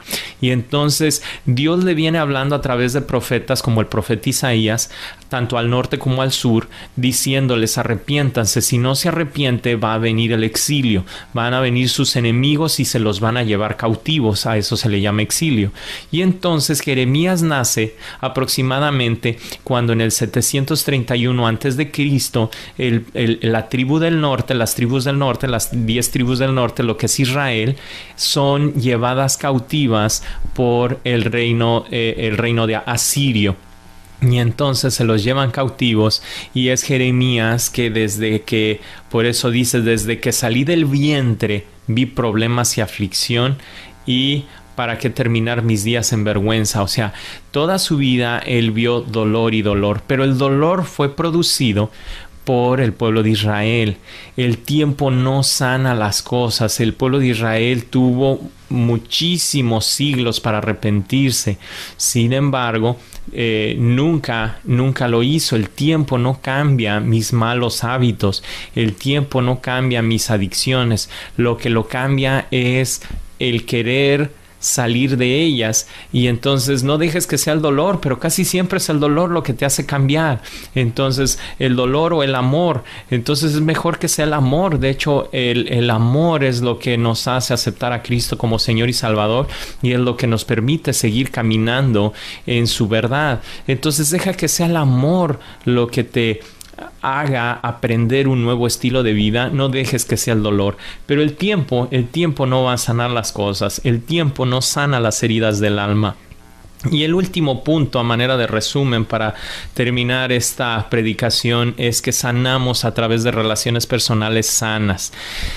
Y entonces Dios le viene hablando a través de profetas como el profeta Isaías, tanto al norte como al sur, diciéndoles: arrepiéntanse, si no se arrepiente va a venir el exilio, van a venir sus enemigos y se los van a llevar cautivos, a eso se le llama exilio. Y entonces Jeremías nace aproximadamente cuando en el setecientos treinta y uno antes de Cristo el, el, la tribu del norte, las tribus del norte, las diez tribus del norte, lo que es Israel, son llevadas cautivas por el reino, eh, el reino de Asirio. Y entonces se los llevan cautivos, y es Jeremías que desde que, por eso dice, desde que salí del vientre vi problemas y aflicción, y para qué terminar mis días en vergüenza. O sea, toda su vida él vio dolor y dolor, pero el dolor fue producido por el pueblo de Israel. El tiempo no sana las cosas. El pueblo de Israel tuvo muchísimos siglos para arrepentirse. Sin embargo, eh, nunca, nunca lo hizo. El tiempo no cambia mis malos hábitos. El tiempo no cambia mis adicciones. Lo que lo cambia es el querer salir de ellas. Y entonces no dejes que sea el dolor, pero casi siempre es el dolor lo que te hace cambiar. Entonces el dolor o el amor, entonces es mejor que sea el amor. De hecho el, el amor es lo que nos hace aceptar a Cristo como Señor y Salvador, y es lo que nos permite seguir caminando en su verdad. Entonces deja que sea el amor lo que te haga aprender un nuevo estilo de vida. No dejes que sea el dolor. Pero el tiempo, el tiempo no va a sanar las cosas. El tiempo no sana las heridas del alma. Y el último punto, a manera de resumen para terminar esta predicación, es que sanamos a través de relaciones personales sanas.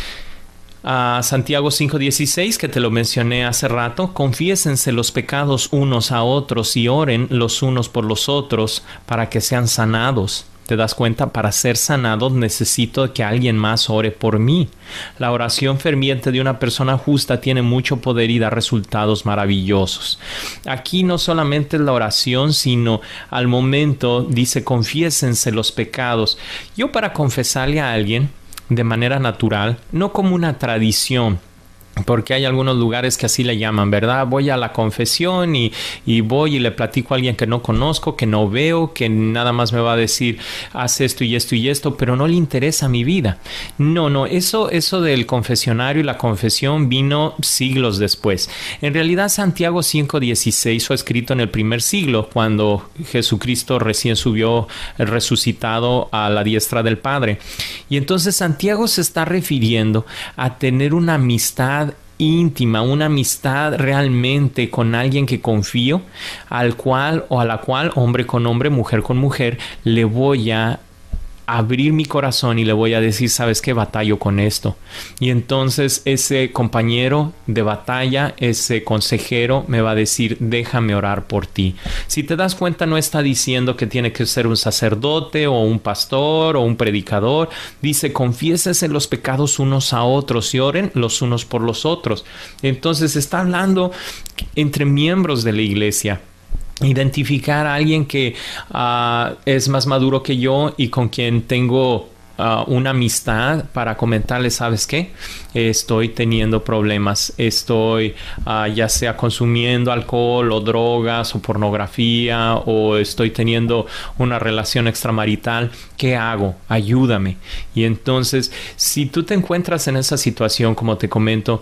A Santiago cinco dieciséis, que te lo mencioné hace rato: confiésense los pecados unos a otros y oren los unos por los otros para que sean sanados. ¿Te das cuenta? Para ser sanado necesito que alguien más ore por mí. La oración ferviente de una persona justa tiene mucho poder y da resultados maravillosos. Aquí no solamente es la oración, sino al momento dice: confiésense los pecados. Yo, para confesarle a alguien de manera natural, no como una tradición, porque hay algunos lugares que así le llaman, ¿verdad? Voy a la confesión y, y voy y le platico a alguien que no conozco, que no veo, que nada más me va a decir: haz esto y esto y esto, pero no le interesa mi vida. No, no, eso, eso del confesionario y la confesión vino siglos después. En realidad Santiago cinco dieciséis fue escrito en el primer siglo, cuando Jesucristo recién subió resucitado a la diestra del Padre. Y entonces Santiago se está refiriendo a tener una amistad íntima, una amistad realmente con alguien que confío, al cual o a la cual, hombre con hombre, mujer con mujer, le voy a abrir mi corazón y le voy a decir: ¿sabes qué? Batallo con esto. Y entonces ese compañero de batalla, ese consejero, me va a decir: déjame orar por ti. Si te das cuenta, no está diciendo que tiene que ser un sacerdote o un pastor o un predicador. Dice: confiésense los pecados unos a otros y oren los unos por los otros. Entonces está hablando entre miembros de la iglesia. Identificar a alguien que uh, es más maduro que yo y con quien tengo Uh, una amistad para comentarle: ¿sabes qué? Estoy teniendo problemas, estoy uh, ya sea consumiendo alcohol o drogas o pornografía, o estoy teniendo una relación extramarital. ¿Qué hago? Ayúdame. Y entonces, si tú te encuentras en esa situación, como te comento,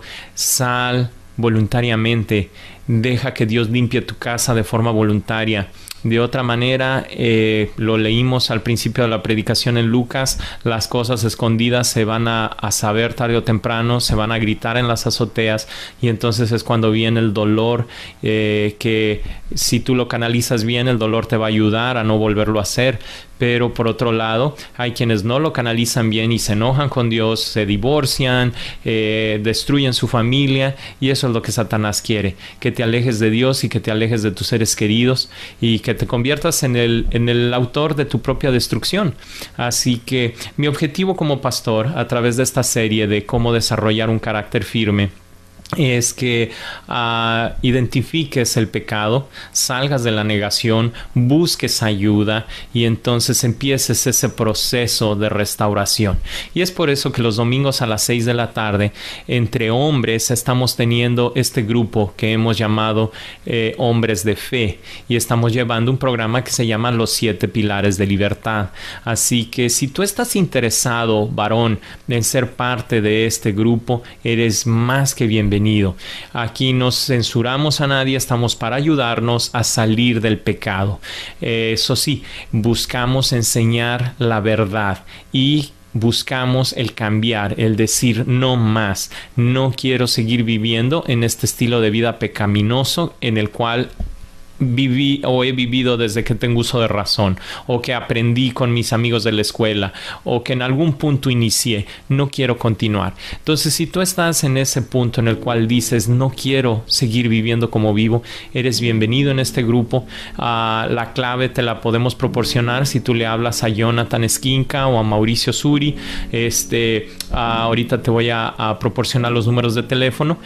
sal voluntariamente, deja que Dios limpie tu casa de forma voluntaria. De otra manera, eh, lo leímos al principio de la predicación en Lucas: las cosas escondidas se van a, a saber tarde o temprano, se van a gritar en las azoteas, y entonces es cuando viene el dolor, eh, que si tú lo canalizas bien, el dolor te va a ayudar a no volverlo a hacer. Pero por otro lado, hay quienes no lo canalizan bien y se enojan con Dios, se divorcian, eh, destruyen su familia, y eso es lo que Satanás quiere: que te alejes de Dios y que te alejes de tus seres queridos y que te conviertas en el, en el autor de tu propia destrucción. Así que mi objetivo como pastor, a través de esta serie de cómo desarrollar un carácter firme, es que uh, identifiques el pecado, salgas de la negación, busques ayuda y entonces empieces ese proceso de restauración. Y es por eso que los domingos a las seis de la tarde, entre hombres, estamos teniendo este grupo que hemos llamado eh, Hombres de Fe, y estamos llevando un programa que se llama Los Siete Pilares de Libertad. Así que si tú estás interesado, varón, en ser parte de este grupo, eres más que bienvenido. Aquí no censuramos a nadie, estamos para ayudarnos a salir del pecado. Eh, eso sí, buscamos enseñar la verdad y buscamos el cambiar, el decir no más. No quiero seguir viviendo en este estilo de vida pecaminoso en el cual viví o he vivido desde que tengo uso de razón, o que aprendí con mis amigos de la escuela, o que en algún punto inicié. No quiero continuar. Entonces, si tú estás en ese punto en el cual dices no quiero seguir viviendo como vivo, eres bienvenido en este grupo. Uh, la clave te la podemos proporcionar si tú le hablas a Jonathan Esquinca o a Mauricio Suri. Este, uh, ahorita te voy a, a proporcionar los números de teléfono.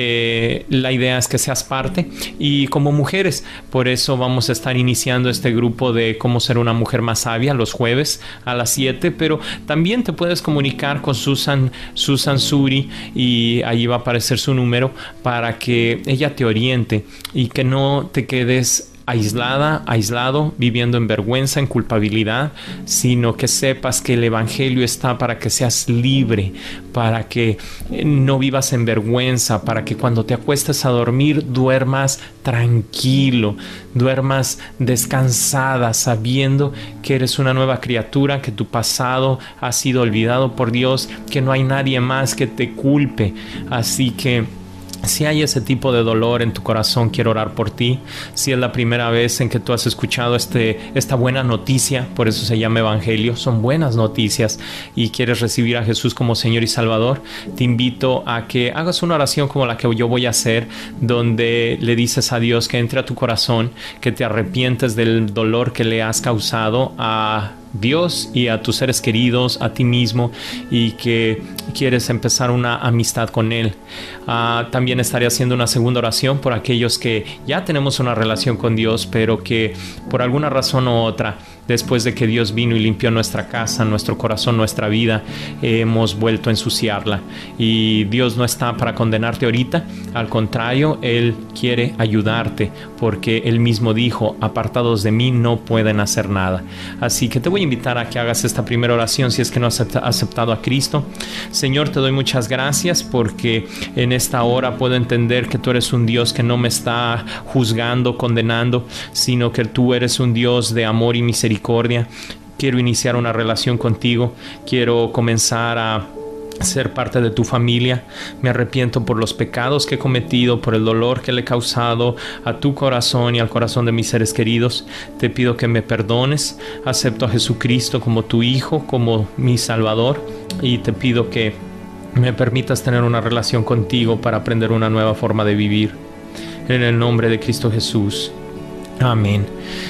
Eh, la idea es que seas parte. Y como mujeres, por eso vamos a estar iniciando este grupo de cómo ser una mujer más sabia los jueves a las siete, pero también te puedes comunicar con Susan, Susan Suri, y allí va a aparecer su número para que ella te oriente y que no te quedes aislada, aislado, viviendo en vergüenza, en culpabilidad, sino que sepas que el Evangelio está para que seas libre, para que no vivas en vergüenza, para que cuando te acuestes a dormir duermas tranquilo, duermas descansada, sabiendo que eres una nueva criatura, que tu pasado ha sido olvidado por Dios, que no hay nadie más que te culpe. Así que si hay ese tipo de dolor en tu corazón, quiero orar por ti. Si es la primera vez en que tú has escuchado este, esta buena noticia, por eso se llama Evangelio, son buenas noticias, y quieres recibir a Jesús como Señor y Salvador, te invito a que hagas una oración como la que yo voy a hacer, donde le dices a Dios que entre a tu corazón, que te arrepientes del dolor que le has causado a Dios y a tus seres queridos, a ti mismo, y que quieres empezar una amistad con Él. Uh, también estaré haciendo una segunda oración por aquellos que ya tenemos una relación con Dios, pero que por alguna razón u otra, después de que Dios vino y limpió nuestra casa, nuestro corazón, nuestra vida, eh, hemos vuelto a ensuciarla. Y Dios no está para condenarte ahorita, al contrario, Él quiere ayudarte, porque Él mismo dijo: apartados de mí no pueden hacer nada. Así que te voy a invitar a que hagas esta primera oración si es que no has aceptado a Cristo. Señor, te doy muchas gracias porque en esta hora puedo entender que tú eres un Dios que no me está juzgando, condenando, sino que tú eres un Dios de amor y misericordia. Quiero iniciar una relación contigo, quiero comenzar a ser parte de tu familia. Me arrepiento por los pecados que he cometido, por el dolor que le he causado a tu corazón y al corazón de mis seres queridos. Te pido que me perdones. Acepto a Jesucristo como tu Hijo, como mi Salvador, y te pido que me permitas tener una relación contigo para aprender una nueva forma de vivir. En el nombre de Cristo Jesús. Amén.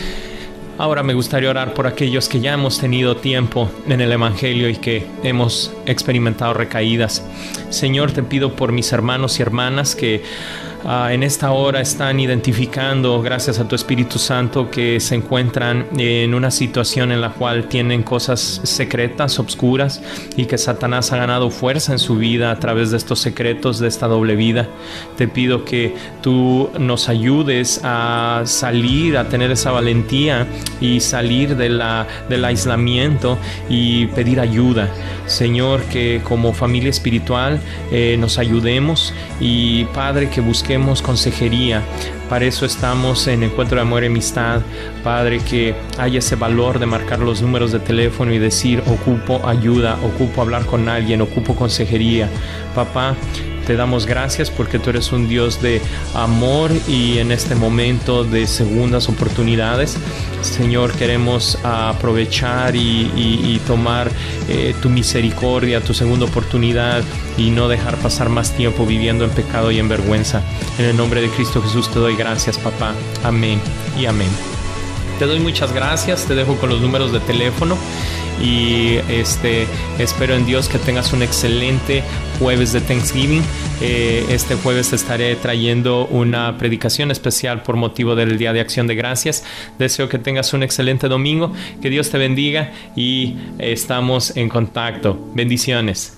Ahora me gustaría orar por aquellos que ya hemos tenido tiempo en el Evangelio y que hemos experimentado recaídas. Señor, te pido por mis hermanos y hermanas que Uh, en esta hora están identificando, gracias a tu Espíritu Santo, que se encuentran en una situación en la cual tienen cosas secretas, obscuras, y que Satanás ha ganado fuerza en su vida a través de estos secretos, de esta doble vida. Te pido que tú nos ayudes a salir, a tener esa valentía y salir de la, del aislamiento y pedir ayuda. Señor, que como familia espiritual eh, nos ayudemos, y Padre, que busquemos consejería. Para eso estamos en Encuentro de Amor y Amistad. Padre, que haya ese valor de marcar los números de teléfono y decir: ocupo ayuda, ocupo hablar con alguien, ocupo consejería. Papá, te damos gracias porque tú eres un Dios de amor y en este momento de segundas oportunidades. Señor, queremos aprovechar y, y, y tomar eh, tu misericordia, tu segunda oportunidad, y no dejar pasar más tiempo viviendo en pecado y en vergüenza. En el nombre de Cristo Jesús te doy gracias, papá. Amén y amén. Te doy muchas gracias, te dejo con los números de teléfono y este, espero en Dios que tengas un excelente jueves de Thanksgiving. Eh, este jueves estaré trayendo una predicación especial por motivo del Día de Acción de Gracias. Deseo que tengas un excelente domingo, que Dios te bendiga y estamos en contacto. Bendiciones.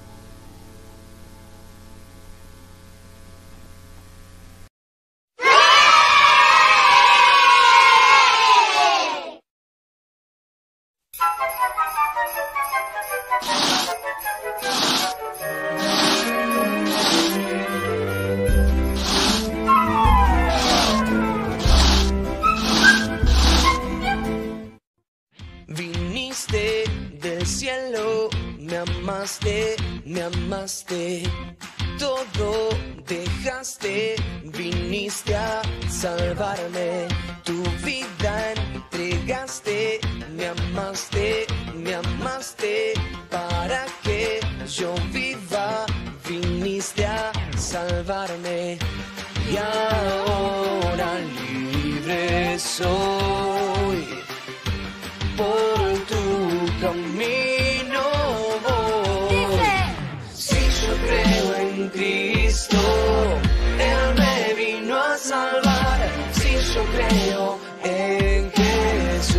Viniste del cielo, me amaste, me amaste, todo dejaste, viniste a salvarme, tu vida entregaste, me amaste, me amaste, para que yo viva, viniste a salvarme, y ahora libre soy. Por tu camino voy. Si yo creo en Cristo, Él me vino a salvar. Si yo creo en Jesús,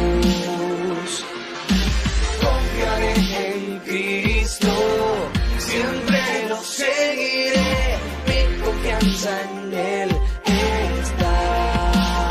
confiaré en Cristo, siempre lo seguiré. Mi confianza en Él está.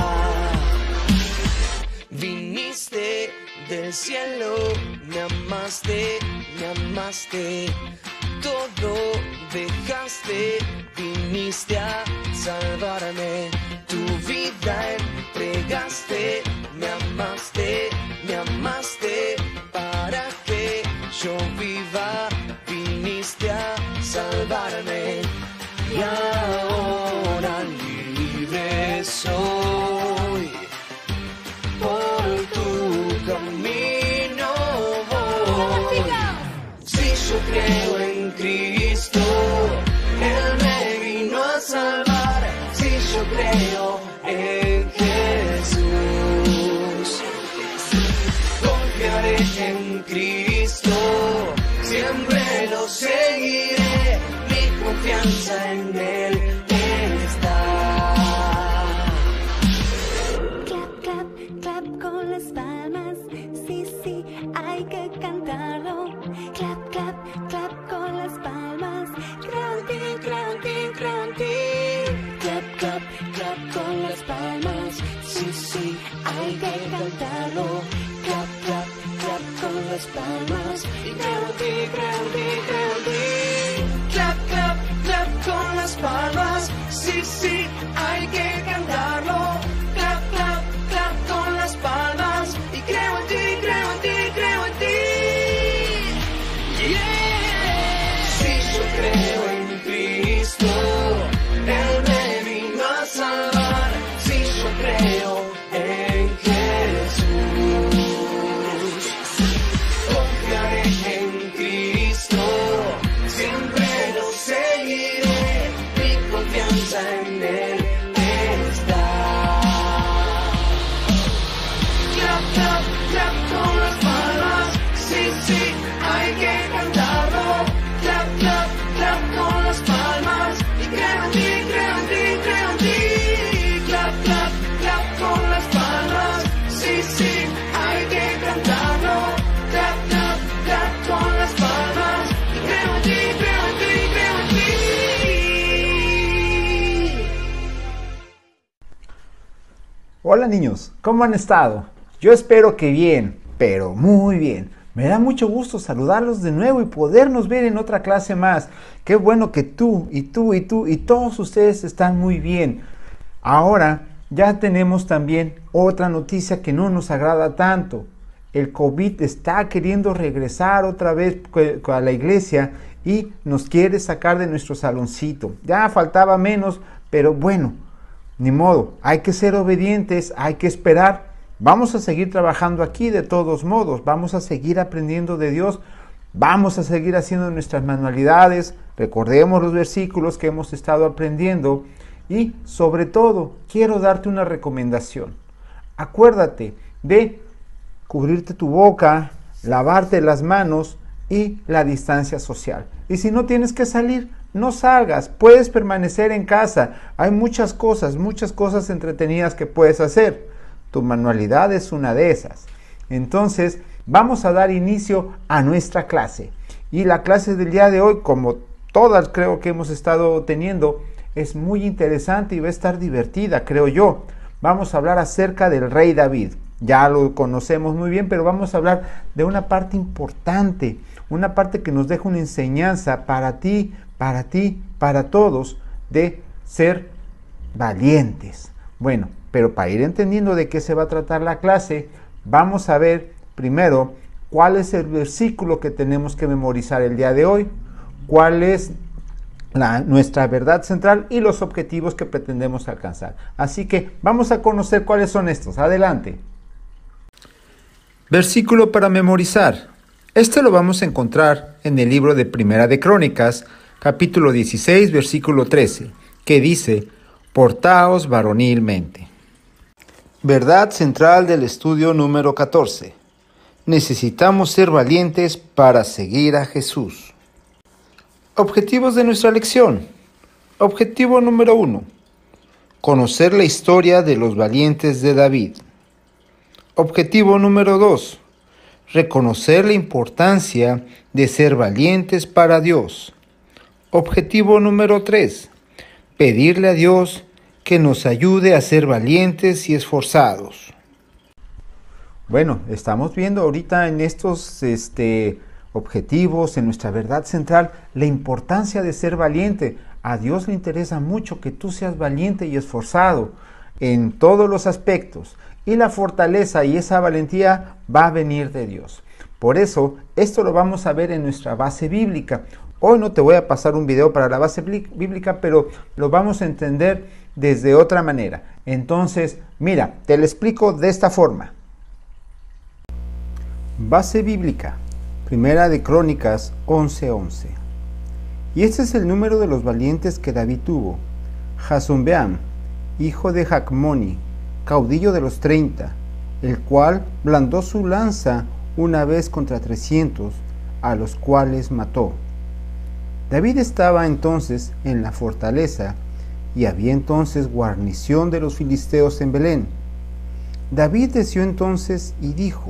Viniste del cielo, me amaste, me amaste, todo dejaste, viniste a salvarme, tu vida entregaste, me amaste, me amaste, para que yo viva, viniste a salvarme, y ahora libre soy. Por tu camino voy. Si yo creo en Cristo, Él me vino a salvar. Si yo creo en Jesús, confiaré en Cristo, siempre lo seguiré. Mi confianza en Él está. Clap con las palmas, sí, sí, hay que cantarlo. Clap, clap, clap con las palmas. Creo en ti, creo en ti, creo en ti. Clap, clap, clap con las palmas, sí, sí, hay que cantarlo. Clap, clap, clap con las palmas. Y creo en ti, creo en ti, creo en ti. Clap, clap, clap con las palmas, sí, sí, hay que cantarlo. Clap, clap, clap con las palmas, y creo en ti, creo en ti, creo en ti. Yeah. Si yo creo en Cristo, Él me vino a salvar. Si yo creo en Jesús, confiaré en Cristo, siempre lo seguiré. Mi confianza en Él está. Clap, clap, clap con las palmas, sí, sí, hay que cantarlo. Clap, clap, clap con las palmas, y creo en ti, creo en ti, creo en ti. Clap, clap, clap con las palmas, sí, sí, hay que cantarlo. Clap, clap, clap con las palmas, y creo en ti, creo en ti, creo en ti. Hola niños, ¿cómo han estado? Yo espero que bien, pero muy bien. Me da mucho gusto saludarlos de nuevo y podernos ver en otra clase más. Qué bueno que tú y tú y tú y todos ustedes están muy bien. Ahora ya tenemos también otra noticia que no nos agrada tanto. El COVID está queriendo regresar otra vez a la iglesia y nos quiere sacar de nuestro saloncito. Ya faltaba menos, pero bueno, ni modo. Hay que ser obedientes, hay que esperar. Vamos a seguir trabajando aquí de todos modos, vamos a seguir aprendiendo de Dios, vamos a seguir haciendo nuestras manualidades, recordemos los versículos que hemos estado aprendiendo y sobre todo quiero darte una recomendación. Acuérdate de cubrirte tu boca, lavarte las manos y la distancia social. Y si no tienes que salir, no salgas, puedes permanecer en casa. Hay muchas cosas, muchas cosas entretenidas que puedes hacer. Tu manualidad es una de esas. Entonces, vamos a dar inicio a nuestra clase. Y la clase del día de hoy, como todas creo que hemos estado teniendo, es muy interesante y va a estar divertida, creo yo. Vamos a hablar acerca del rey David. Ya lo conocemos muy bien, pero vamos a hablar de una parte importante, una parte que nos deja una enseñanza para ti, para ti, para todos, de ser valientes. Bueno, pero para ir entendiendo de qué se va a tratar la clase, vamos a ver primero cuál es el versículo que tenemos que memorizar el día de hoy, cuál es la, nuestra verdad central y los objetivos que pretendemos alcanzar. Así que vamos a conocer cuáles son estos. Adelante. Versículo para memorizar. Este lo vamos a encontrar en el libro de Primera de Crónicas, capítulo dieciséis, versículo trece, que dice: portaos varonilmente. Verdad central del estudio número catorce. Necesitamos ser valientes para seguir a Jesús. Objetivos de nuestra lección. Objetivo número uno. Conocer la historia de los valientes de David. Objetivo número dos. Reconocer la importancia de ser valientes para Dios. Objetivo número tres. Pedirle a Dios que nos ayude a ser valientes y esforzados. Bueno, estamos viendo ahorita en estos este, objetivos, en nuestra verdad central, la importancia de ser valiente. A Dios le interesa mucho que tú seas valiente y esforzado en todos los aspectos. Y la fortaleza y esa valentía va a venir de Dios. Por eso, esto lo vamos a ver en nuestra base bíblica. Hoy no te voy a pasar un video para la base bíblica, pero lo vamos a entender desde otra manera. Entonces, mira, te lo explico de esta forma. Base bíblica, Primera de Crónicas once once. Y este es el número de los valientes que David tuvo. Jasumbeam, hijo de Jacmoni, caudillo de los treinta, el cual blandó su lanza una vez contra trescientos, a los cuales mató. David estaba entonces en la fortaleza, y había entonces guarnición de los filisteos en Belén. David deseó entonces y dijo: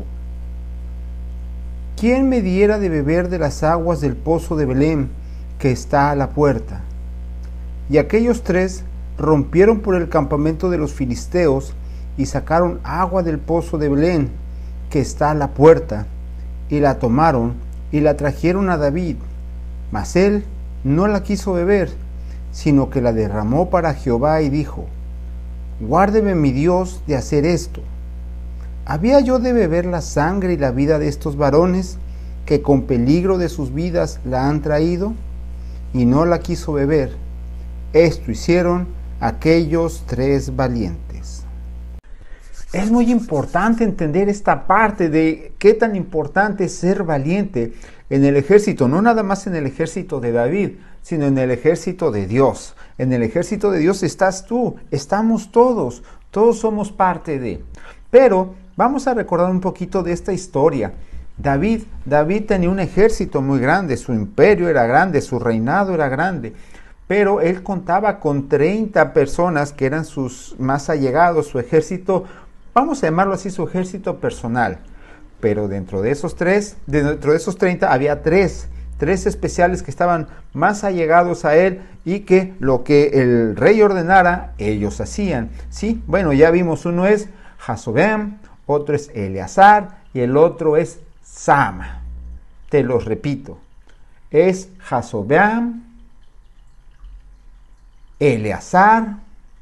¿quién me diera de beber de las aguas del pozo de Belén, que está a la puerta? Y aquellos tres rompieron por el campamento de los filisteos, y sacaron agua del pozo de Belén, que está a la puerta, y la tomaron, y la trajeron a David. Mas él no la quiso beber, sino que la derramó para Jehová, y dijo: guárdeme mi Dios de hacer esto. ¿Había yo de beber la sangre y la vida de estos varones, que con peligro de sus vidas la han traído? Y no la quiso beber. Esto hicieron aquellos tres valientes. Es muy importante entender esta parte de qué tan importante es ser valiente en el ejército, no nada más en el ejército de David, sino en el ejército de Dios. En el ejército de Dios estás tú, estamos todos, todos somos parte de. Pero vamos a recordar un poquito de esta historia. David, David tenía un ejército muy grande, su imperio era grande, su reinado era grande. Pero él contaba con treinta personas que eran sus más allegados, su ejército, vamos a llamarlo así, su ejército personal. Pero dentro de esos tres, dentro de esos treinta, había tres, tres especiales que estaban más allegados a él y que lo que el rey ordenara, ellos hacían. Sí, bueno, ya vimos, uno es Jasubem, otro es Eleazar y el otro es Sama. Te los repito, es Jasubem, Eleazar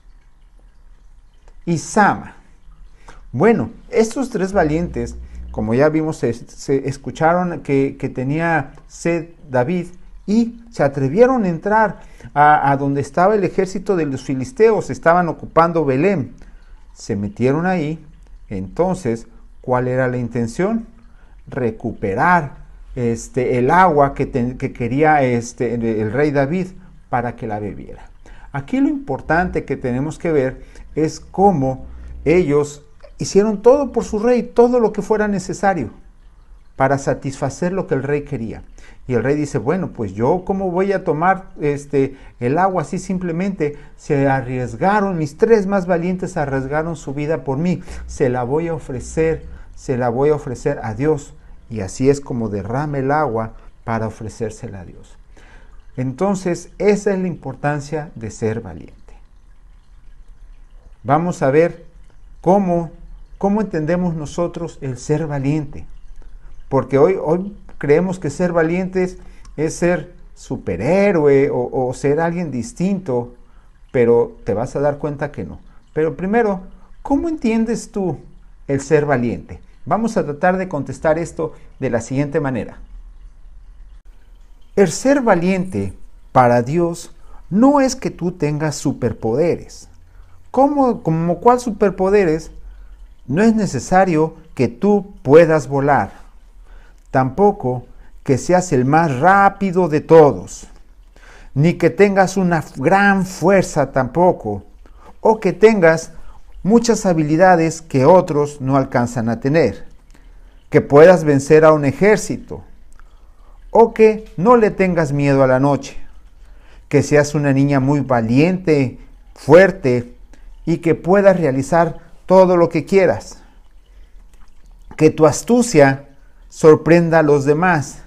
y Sama. Bueno, estos tres valientes, como ya vimos, se, se escucharon que, que tenía sed David y se atrevieron a entrar a, a donde estaba el ejército de los filisteos, estaban ocupando Belén. Se metieron ahí. Entonces, ¿cuál era la intención? Recuperar este, el agua que, te, que quería este, el, el rey David para que la bebiera. Aquí lo importante que tenemos que ver es cómo ellos hicieron todo por su rey, todo lo que fuera necesario. para satisfacer lo que el rey quería. Y el rey dice, bueno, pues yo cómo voy a tomar este, el agua así simplemente. Se arriesgaron, mis tres más valientes arriesgaron su vida por mí. Se la voy a ofrecer, se la voy a ofrecer a Dios. Y así es como derrame el agua para ofrecérsela a Dios. Entonces, esa es la importancia de ser valiente. Vamos a ver cómo, cómo entendemos nosotros el ser valiente. Porque hoy, hoy creemos que ser valientes es ser superhéroe o, o ser alguien distinto, pero te vas a dar cuenta que no. Pero primero, ¿cómo entiendes tú el ser valiente? Vamos a tratar de contestar esto de la siguiente manera. El ser valiente para Dios no es que tú tengas superpoderes. ¿Cómo, como cuál superpoderes? No es necesario que tú puedas volar. Tampoco que seas el más rápido de todos, ni que tengas una gran fuerza tampoco, o que tengas muchas habilidades que otros no alcanzan a tener, que puedas vencer a un ejército, o que no le tengas miedo a la noche, que seas una niña muy valiente, fuerte, y que puedas realizar todo lo que quieras, que tu astucia sorprenda a los demás,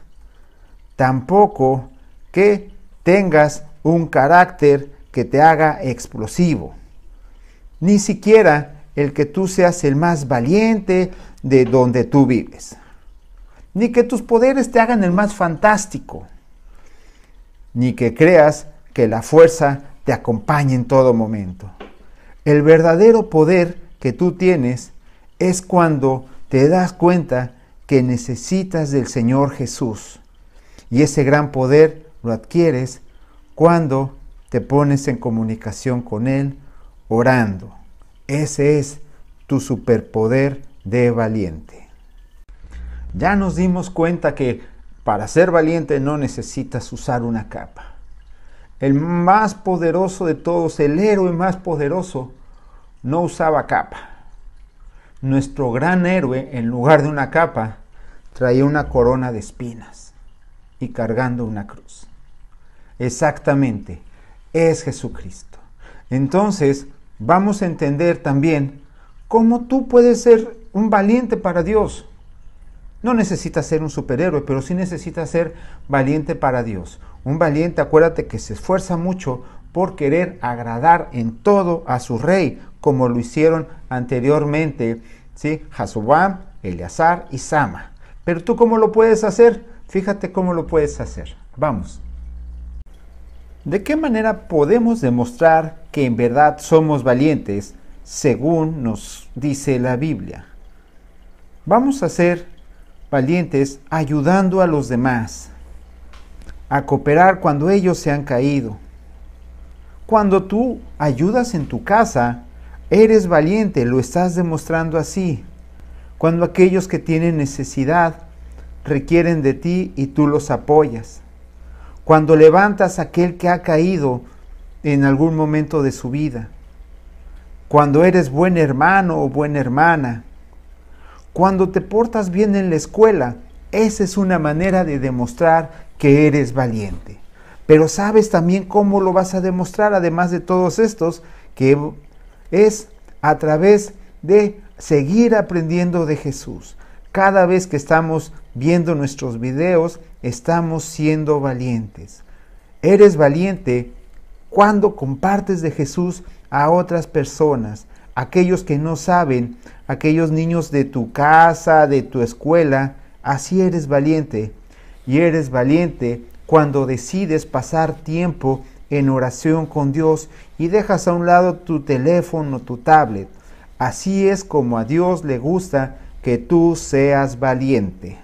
tampoco que tengas un carácter que te haga explosivo, ni siquiera el que tú seas el más valiente de donde tú vives, ni que tus poderes te hagan el más fantástico, ni que creas que la fuerza te acompañe en todo momento. El verdadero poder que tú tienes es cuando te das cuenta que necesitas del Señor Jesús. Y ese gran poder lo adquieres cuando te pones en comunicación con Él orando. Ese es tu superpoder de valiente. Ya nos dimos cuenta que para ser valiente no necesitas usar una capa. El más poderoso de todos, el héroe más poderoso, no usaba capa. Nuestro gran héroe, en lugar de una capa, traía una corona de espinas y cargando una cruz. Exactamente, es Jesucristo. Entonces, vamos a entender también cómo tú puedes ser un valiente para Dios. No necesitas ser un superhéroe, pero sí necesitas ser valiente para Dios. Un valiente, acuérdate, que se esfuerza mucho por querer agradar en todo a su rey, como lo hicieron anteriormente, ¿sí? Jasobam, Eleazar y Sama. Pero tú, ¿cómo lo puedes hacer? Fíjate cómo lo puedes hacer. Vamos. ¿De qué manera podemos demostrar que en verdad somos valientes según nos dice la Biblia? Vamos a ser valientes ayudando a los demás, a cooperar cuando ellos se han caído. Cuando tú ayudas en tu casa, eres valiente, lo estás demostrando así. Cuando aquellos que tienen necesidad requieren de ti y tú los apoyas. Cuando levantas a aquel que ha caído en algún momento de su vida. Cuando eres buen hermano o buena hermana. Cuando te portas bien en la escuela. Esa es una manera de demostrar que eres valiente. Pero sabes también cómo lo vas a demostrar, además de todos estos, que es a través de seguir aprendiendo de Jesús. Cada vez que estamos viendo nuestros videos, estamos siendo valientes. Eres valiente cuando compartes de Jesús a otras personas, aquellos que no saben, aquellos niños de tu casa, de tu escuela. Así eres valiente. Y eres valiente cuando decides pasar tiempo en oración con Dios y dejas a un lado tu teléfono, tu tablet. Así es como a Dios le gusta que tú seas valiente.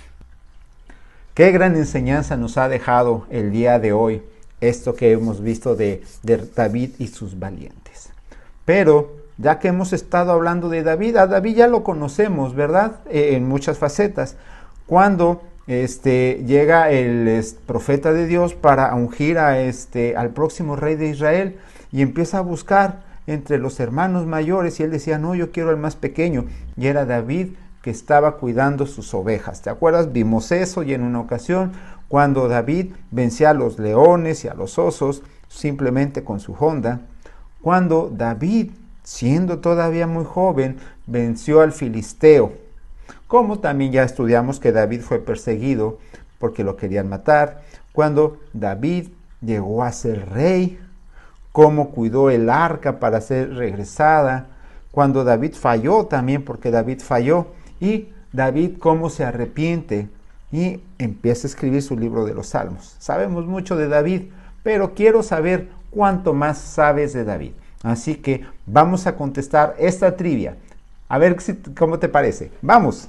Qué gran enseñanza nos ha dejado el día de hoy esto que hemos visto de, de David y sus valientes. Pero ya que hemos estado hablando de David, a David ya lo conocemos, ¿verdad? Eh, en muchas facetas. Cuando este, llega el es, profeta de Dios para ungir a este, al próximo rey de Israel y empieza a buscar entre los hermanos mayores y él decía, no, yo quiero al más pequeño. Y era David que estaba cuidando sus ovejas. ¿Te acuerdas? Vimos eso y en una ocasión cuando David vencía a los leones y a los osos simplemente con su honda. Cuando David, siendo todavía muy joven, venció al filisteo. Como también ya estudiamos que David fue perseguido porque lo querían matar. Cuando David llegó a ser rey, cómo cuidó el arca para ser regresada. Cuando David falló también, porque David falló. Y David cómo se arrepiente y empieza a escribir su libro de los Salmos. Sabemos mucho de David, pero quiero saber cuánto más sabes de David. Así que vamos a contestar esta trivia. A ver si, cómo te parece. ¡Vamos!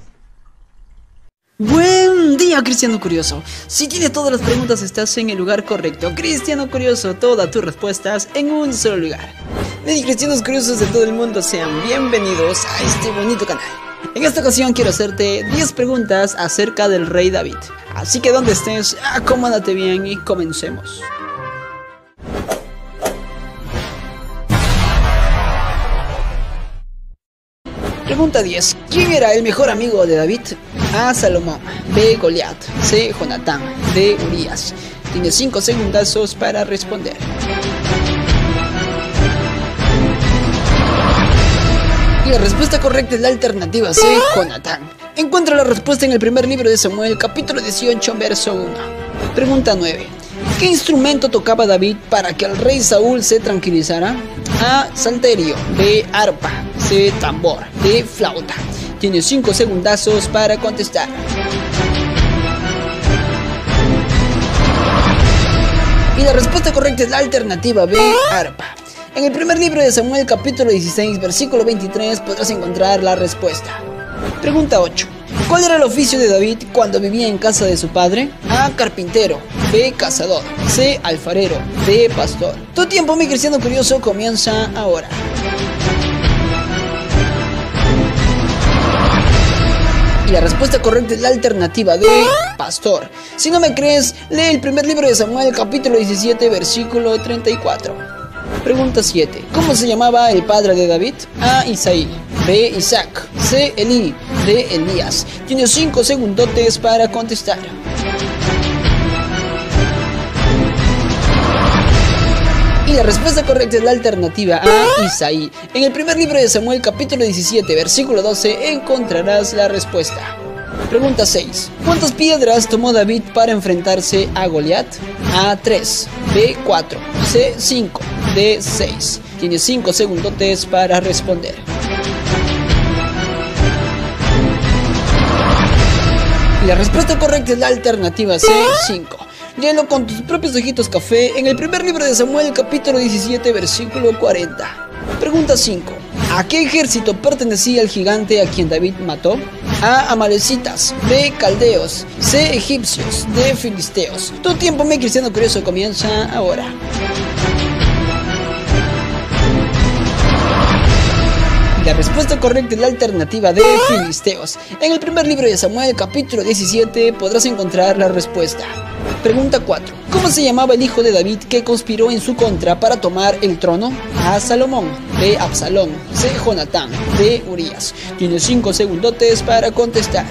Buen día, Cristiano Curioso. Si tienes todas las preguntas, estás en el lugar correcto. Cristiano Curioso, todas tus respuestas en un solo lugar. Lady Cristianos Curiosos de todo el mundo, sean bienvenidos a este bonito canal. En esta ocasión quiero hacerte diez preguntas acerca del rey David. Así que donde estés, acomódate bien y comencemos. Pregunta diez. ¿Quién era el mejor amigo de David? A. Salomón. B. Goliat. C. Jonatán. D. Urías. Tienes cinco segundazos para responder. Y la respuesta correcta es la alternativa C. Jonatán. Encuentra la respuesta en el primer libro de Samuel, capítulo dieciocho, verso uno. Pregunta nueve. ¿Qué instrumento tocaba David para que el rey Saúl se tranquilizara? A. Salterio. B. Arpa. C. Tambor. D. Flauta. Tienes cinco segundazos para contestar. Y la respuesta correcta es la alternativa B. Arpa. En el primer libro de Samuel, capítulo dieciséis, versículo veintitrés, podrás encontrar la respuesta. Pregunta ocho. ¿Cuál era el oficio de David cuando vivía en casa de su padre? A. Carpintero. B. Cazador. C. Alfarero. D. Pastor. Tu tiempo, mi cristiano curioso, comienza ahora. Y la respuesta correcta es la alternativa D. Pastor. Si no me crees, lee el primer libro de Samuel, capítulo diecisiete, versículo treinta y cuatro. Pregunta siete. ¿Cómo se llamaba el padre de David? A. Isaí. B. Isaac. C. Elí. D. Elías. Tienes cinco segundotes para contestar. Y la respuesta correcta es la alternativa A. Isaí. En el primer libro de Samuel, capítulo diecisiete, versículo doce, encontrarás la respuesta. Pregunta seis. ¿Cuántas piedras tomó David para enfrentarse a Goliat? A. tres. B. cuatro. C. cinco. D. seis. Tienes cinco segundotes para responder. Y la respuesta correcta es la alternativa C. cinco. Léelo con tus propios ojitos café en el primer libro de Samuel, capítulo diecisiete, versículo cuarenta. Pregunta cinco. ¿A qué ejército pertenecía el gigante a quien David mató? A. Amalecitas. B. Caldeos. C. Egipcios. D. Filisteos. Tu tiempo, mi cristiano curioso, comienza ahora. La respuesta correcta es la alternativa de Filisteos. En el primer libro de Samuel, capítulo diecisiete, podrás encontrar la respuesta. Pregunta cuatro. ¿Cómo se llamaba el hijo de David que conspiró en su contra para tomar el trono? A. Salomón. B. Absalón. C. Jonatán. D. Urías. Tienes cinco segundotes para contestar.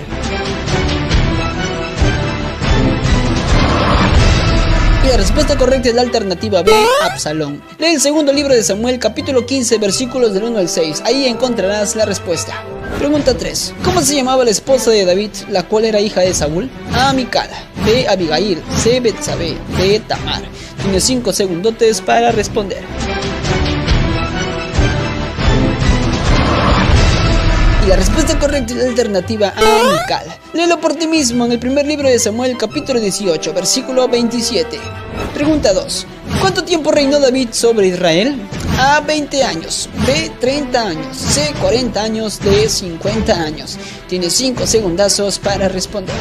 Y la respuesta correcta es la alternativa B. Absalón. Lee el segundo libro de Samuel, capítulo quince, versículos del uno al seis. Ahí encontrarás la respuesta. Pregunta tres. ¿Cómo se llamaba la esposa de David, la cual era hija de Saúl? A. Mical. B. Abigail. C. Betsabé. D. Tamar. Tienes cinco segundotes para responder. Y la respuesta correcta es la alternativa A. Mical. Léelo por ti mismo en el primer libro de Samuel, capítulo dieciocho, versículo veintisiete. Pregunta dos. ¿Cuánto tiempo reinó David sobre Israel? A. veinte años. B. treinta años. C. cuarenta años. D. cincuenta años. Tienes cinco segundazos para responder.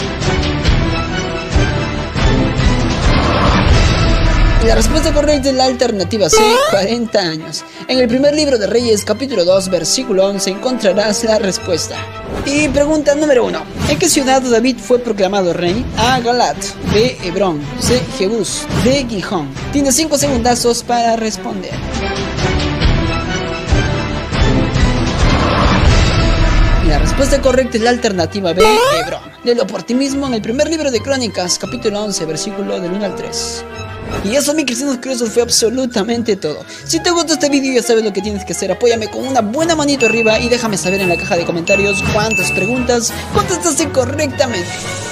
Y la respuesta correcta es la alternativa C. cuarenta años. En el primer libro de Reyes, capítulo dos, versículo once, encontrarás la respuesta. Y pregunta número uno. ¿En qué ciudad David fue proclamado rey? A. Galat. B. Hebrón. C. Jebús. D. Gijón. Tienes cinco segundazos para responder. Y la respuesta respuesta correcta es la alternativa B, Hebrón. Léelo por ti mismo en el primer libro de Crónicas, capítulo once, versículo del uno al tres. Y eso, mis cristianos curiosos, fue absolutamente todo. Si te gustó este vídeo, ya sabes lo que tienes que hacer. Apóyame con una buena manito arriba y déjame saber en la caja de comentarios cuántas preguntas contestaste correctamente.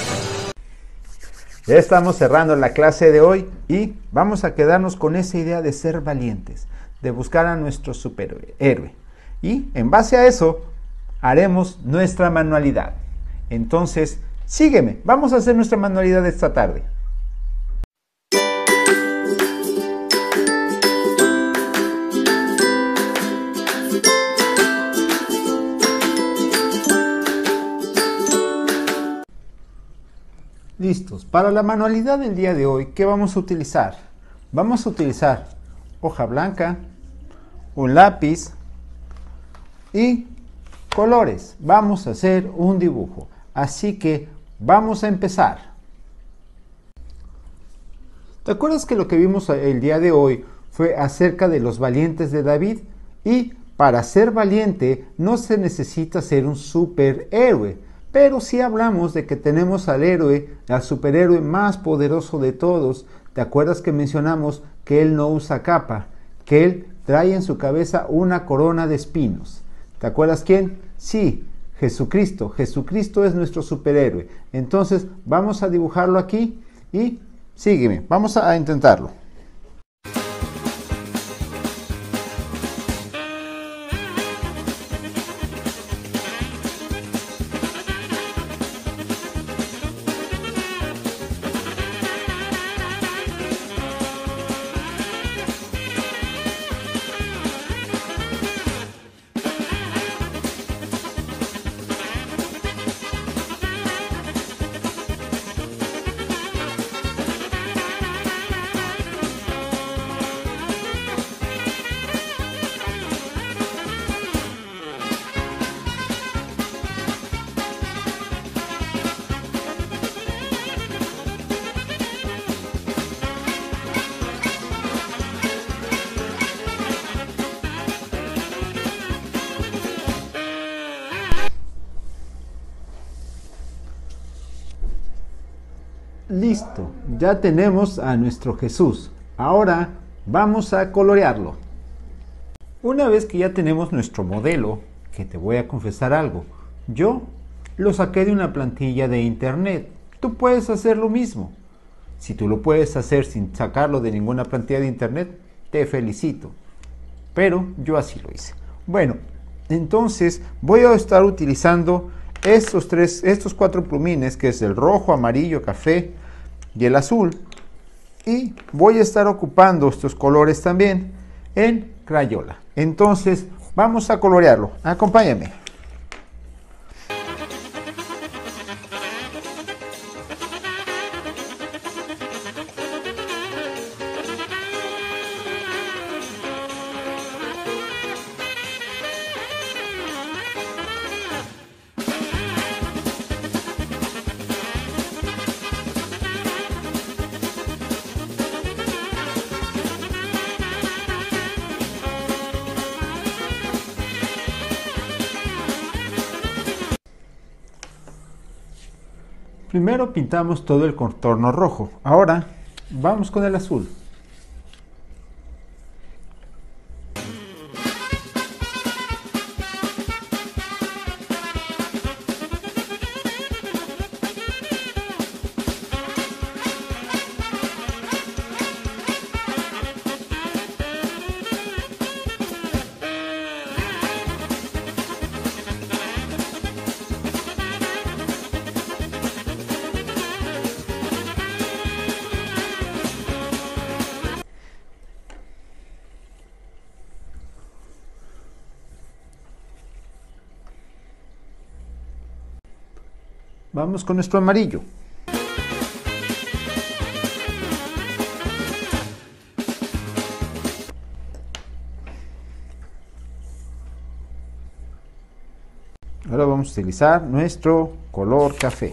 Ya estamos cerrando la clase de hoy y vamos a quedarnos con esa idea de ser valientes, de buscar a nuestro superhéroe. Y en base a eso, haremos nuestra manualidad. Entonces, sígueme, vamos a hacer nuestra manualidad esta tarde. Listos, para la manualidad del día de hoy, ¿qué vamos a utilizar? Vamos a utilizar hoja blanca, un lápiz y colores. Vamos a hacer un dibujo, así que vamos a empezar. ¿Te acuerdas que lo que vimos el día de hoy fue acerca de los valientes de David? Y para ser valiente no se necesita ser un superhéroe. Pero sí hablamos de que tenemos al héroe, al superhéroe más poderoso de todos. ¿Te acuerdas que mencionamos que él no usa capa? Que él trae en su cabeza una corona de espinos. ¿Te acuerdas quién? Sí, Jesucristo. Jesucristo es nuestro superhéroe. Entonces vamos a dibujarlo aquí y sígueme. Vamos a intentarlo. Listo, ya tenemos a nuestro Jesús. Ahora vamos a colorearlo. Una vez que ya tenemos nuestro modelo, que te voy a confesar algo, yo lo saqué de una plantilla de internet. Tú puedes hacer lo mismo. Si tú lo puedes hacer sin sacarlo de ninguna plantilla de internet, te felicito. Pero yo así lo hice. Bueno, entonces voy a estar utilizando estos tres, estos cuatro plumines, que es el rojo, amarillo, café y el azul, y voy a estar ocupando estos colores también en Crayola. Entonces vamos a colorearlo. Acompáñame. Primero pintamos todo el contorno rojo. Ahora vamos con el azul. Vamos con nuestro amarillo. Ahora vamos a utilizar nuestro color café.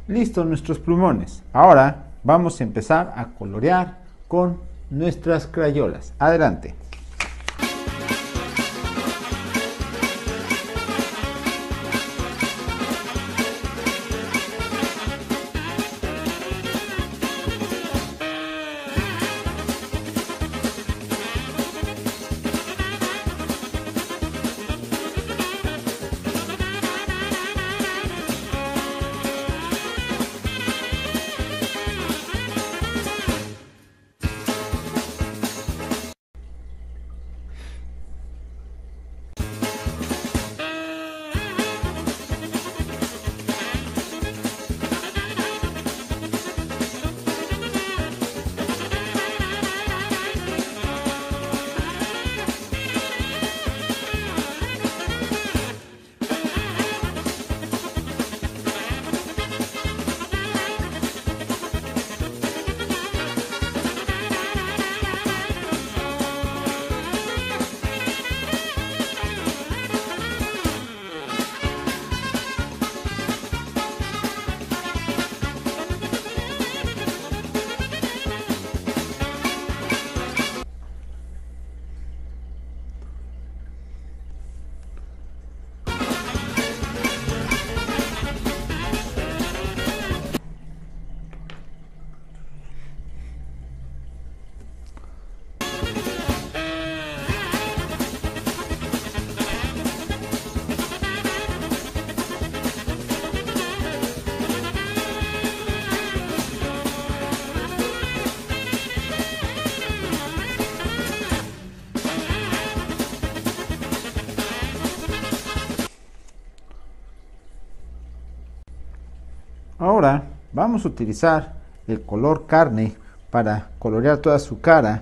listos nuestros plumones. Ahora vamos a empezar a colorear con nuestras crayolas. Adelante. Ahora vamos a utilizar el color carne para colorear toda su cara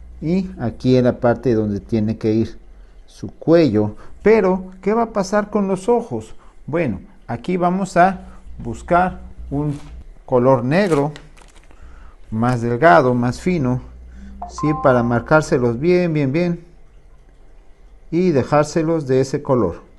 y aquí en la parte donde tiene que ir su cuello. Pero ¿qué va a pasar con los ojos? Bueno, aquí vamos a buscar un color negro más delgado, más fino, ¿sí? Para marcárselos bien, bien, bien y dejárselos de ese color.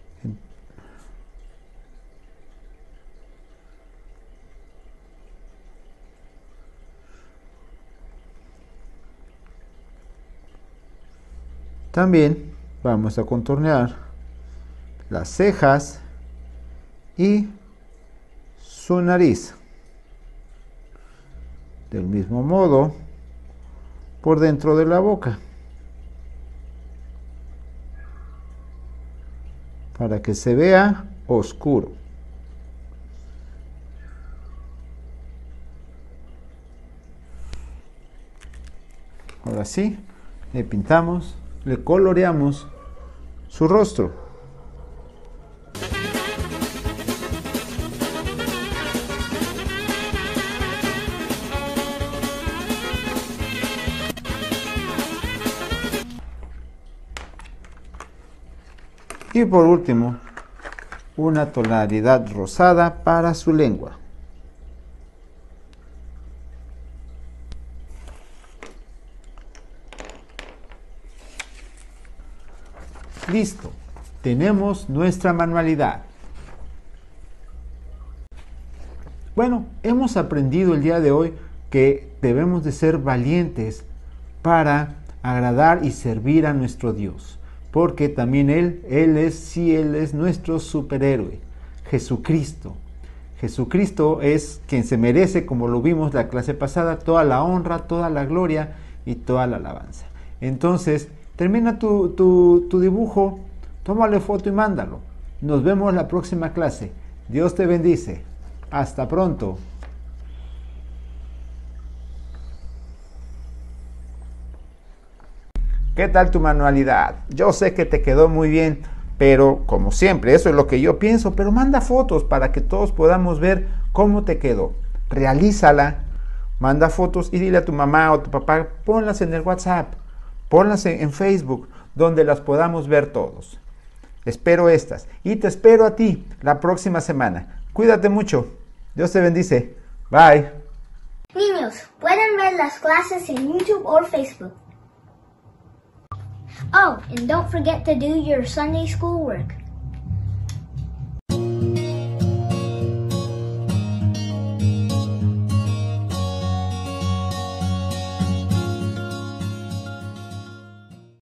También vamos a contornear las cejas y su nariz. Del mismo modo, por dentro de la boca. Para que se vea oscuro. Ahora sí, le pintamos. Le coloreamos su rostro. Y por último, una tonalidad rosada para su lengua. Listo, tenemos nuestra manualidad. Bueno, hemos aprendido el día de hoy que debemos de ser valientes para agradar y servir a nuestro Dios, porque también Él, Él es, sí, Él es nuestro superhéroe, Jesucristo. Jesucristo es quien se merece, como lo vimos la clase pasada, toda la honra, toda la gloria y toda la alabanza. Entonces, termina tu, tu, tu dibujo, tómale foto y mándalo. Nos vemos en la próxima clase. Dios te bendice. Hasta pronto. ¿Qué tal tu manualidad? Yo sé que te quedó muy bien, pero como siempre, eso es lo que yo pienso, pero manda fotos para que todos podamos ver cómo te quedó. Realízala, manda fotos y dile a tu mamá o tu papá, ponlas en el WhatsApp. Ponlas en Facebook, donde las podamos ver todos. Espero estas y te espero a ti la próxima semana. Cuídate mucho. Dios te bendice. Bye. Niños, pueden ver las clases en YouTube o Facebook. Oh, and don't forget to do your Sunday school work.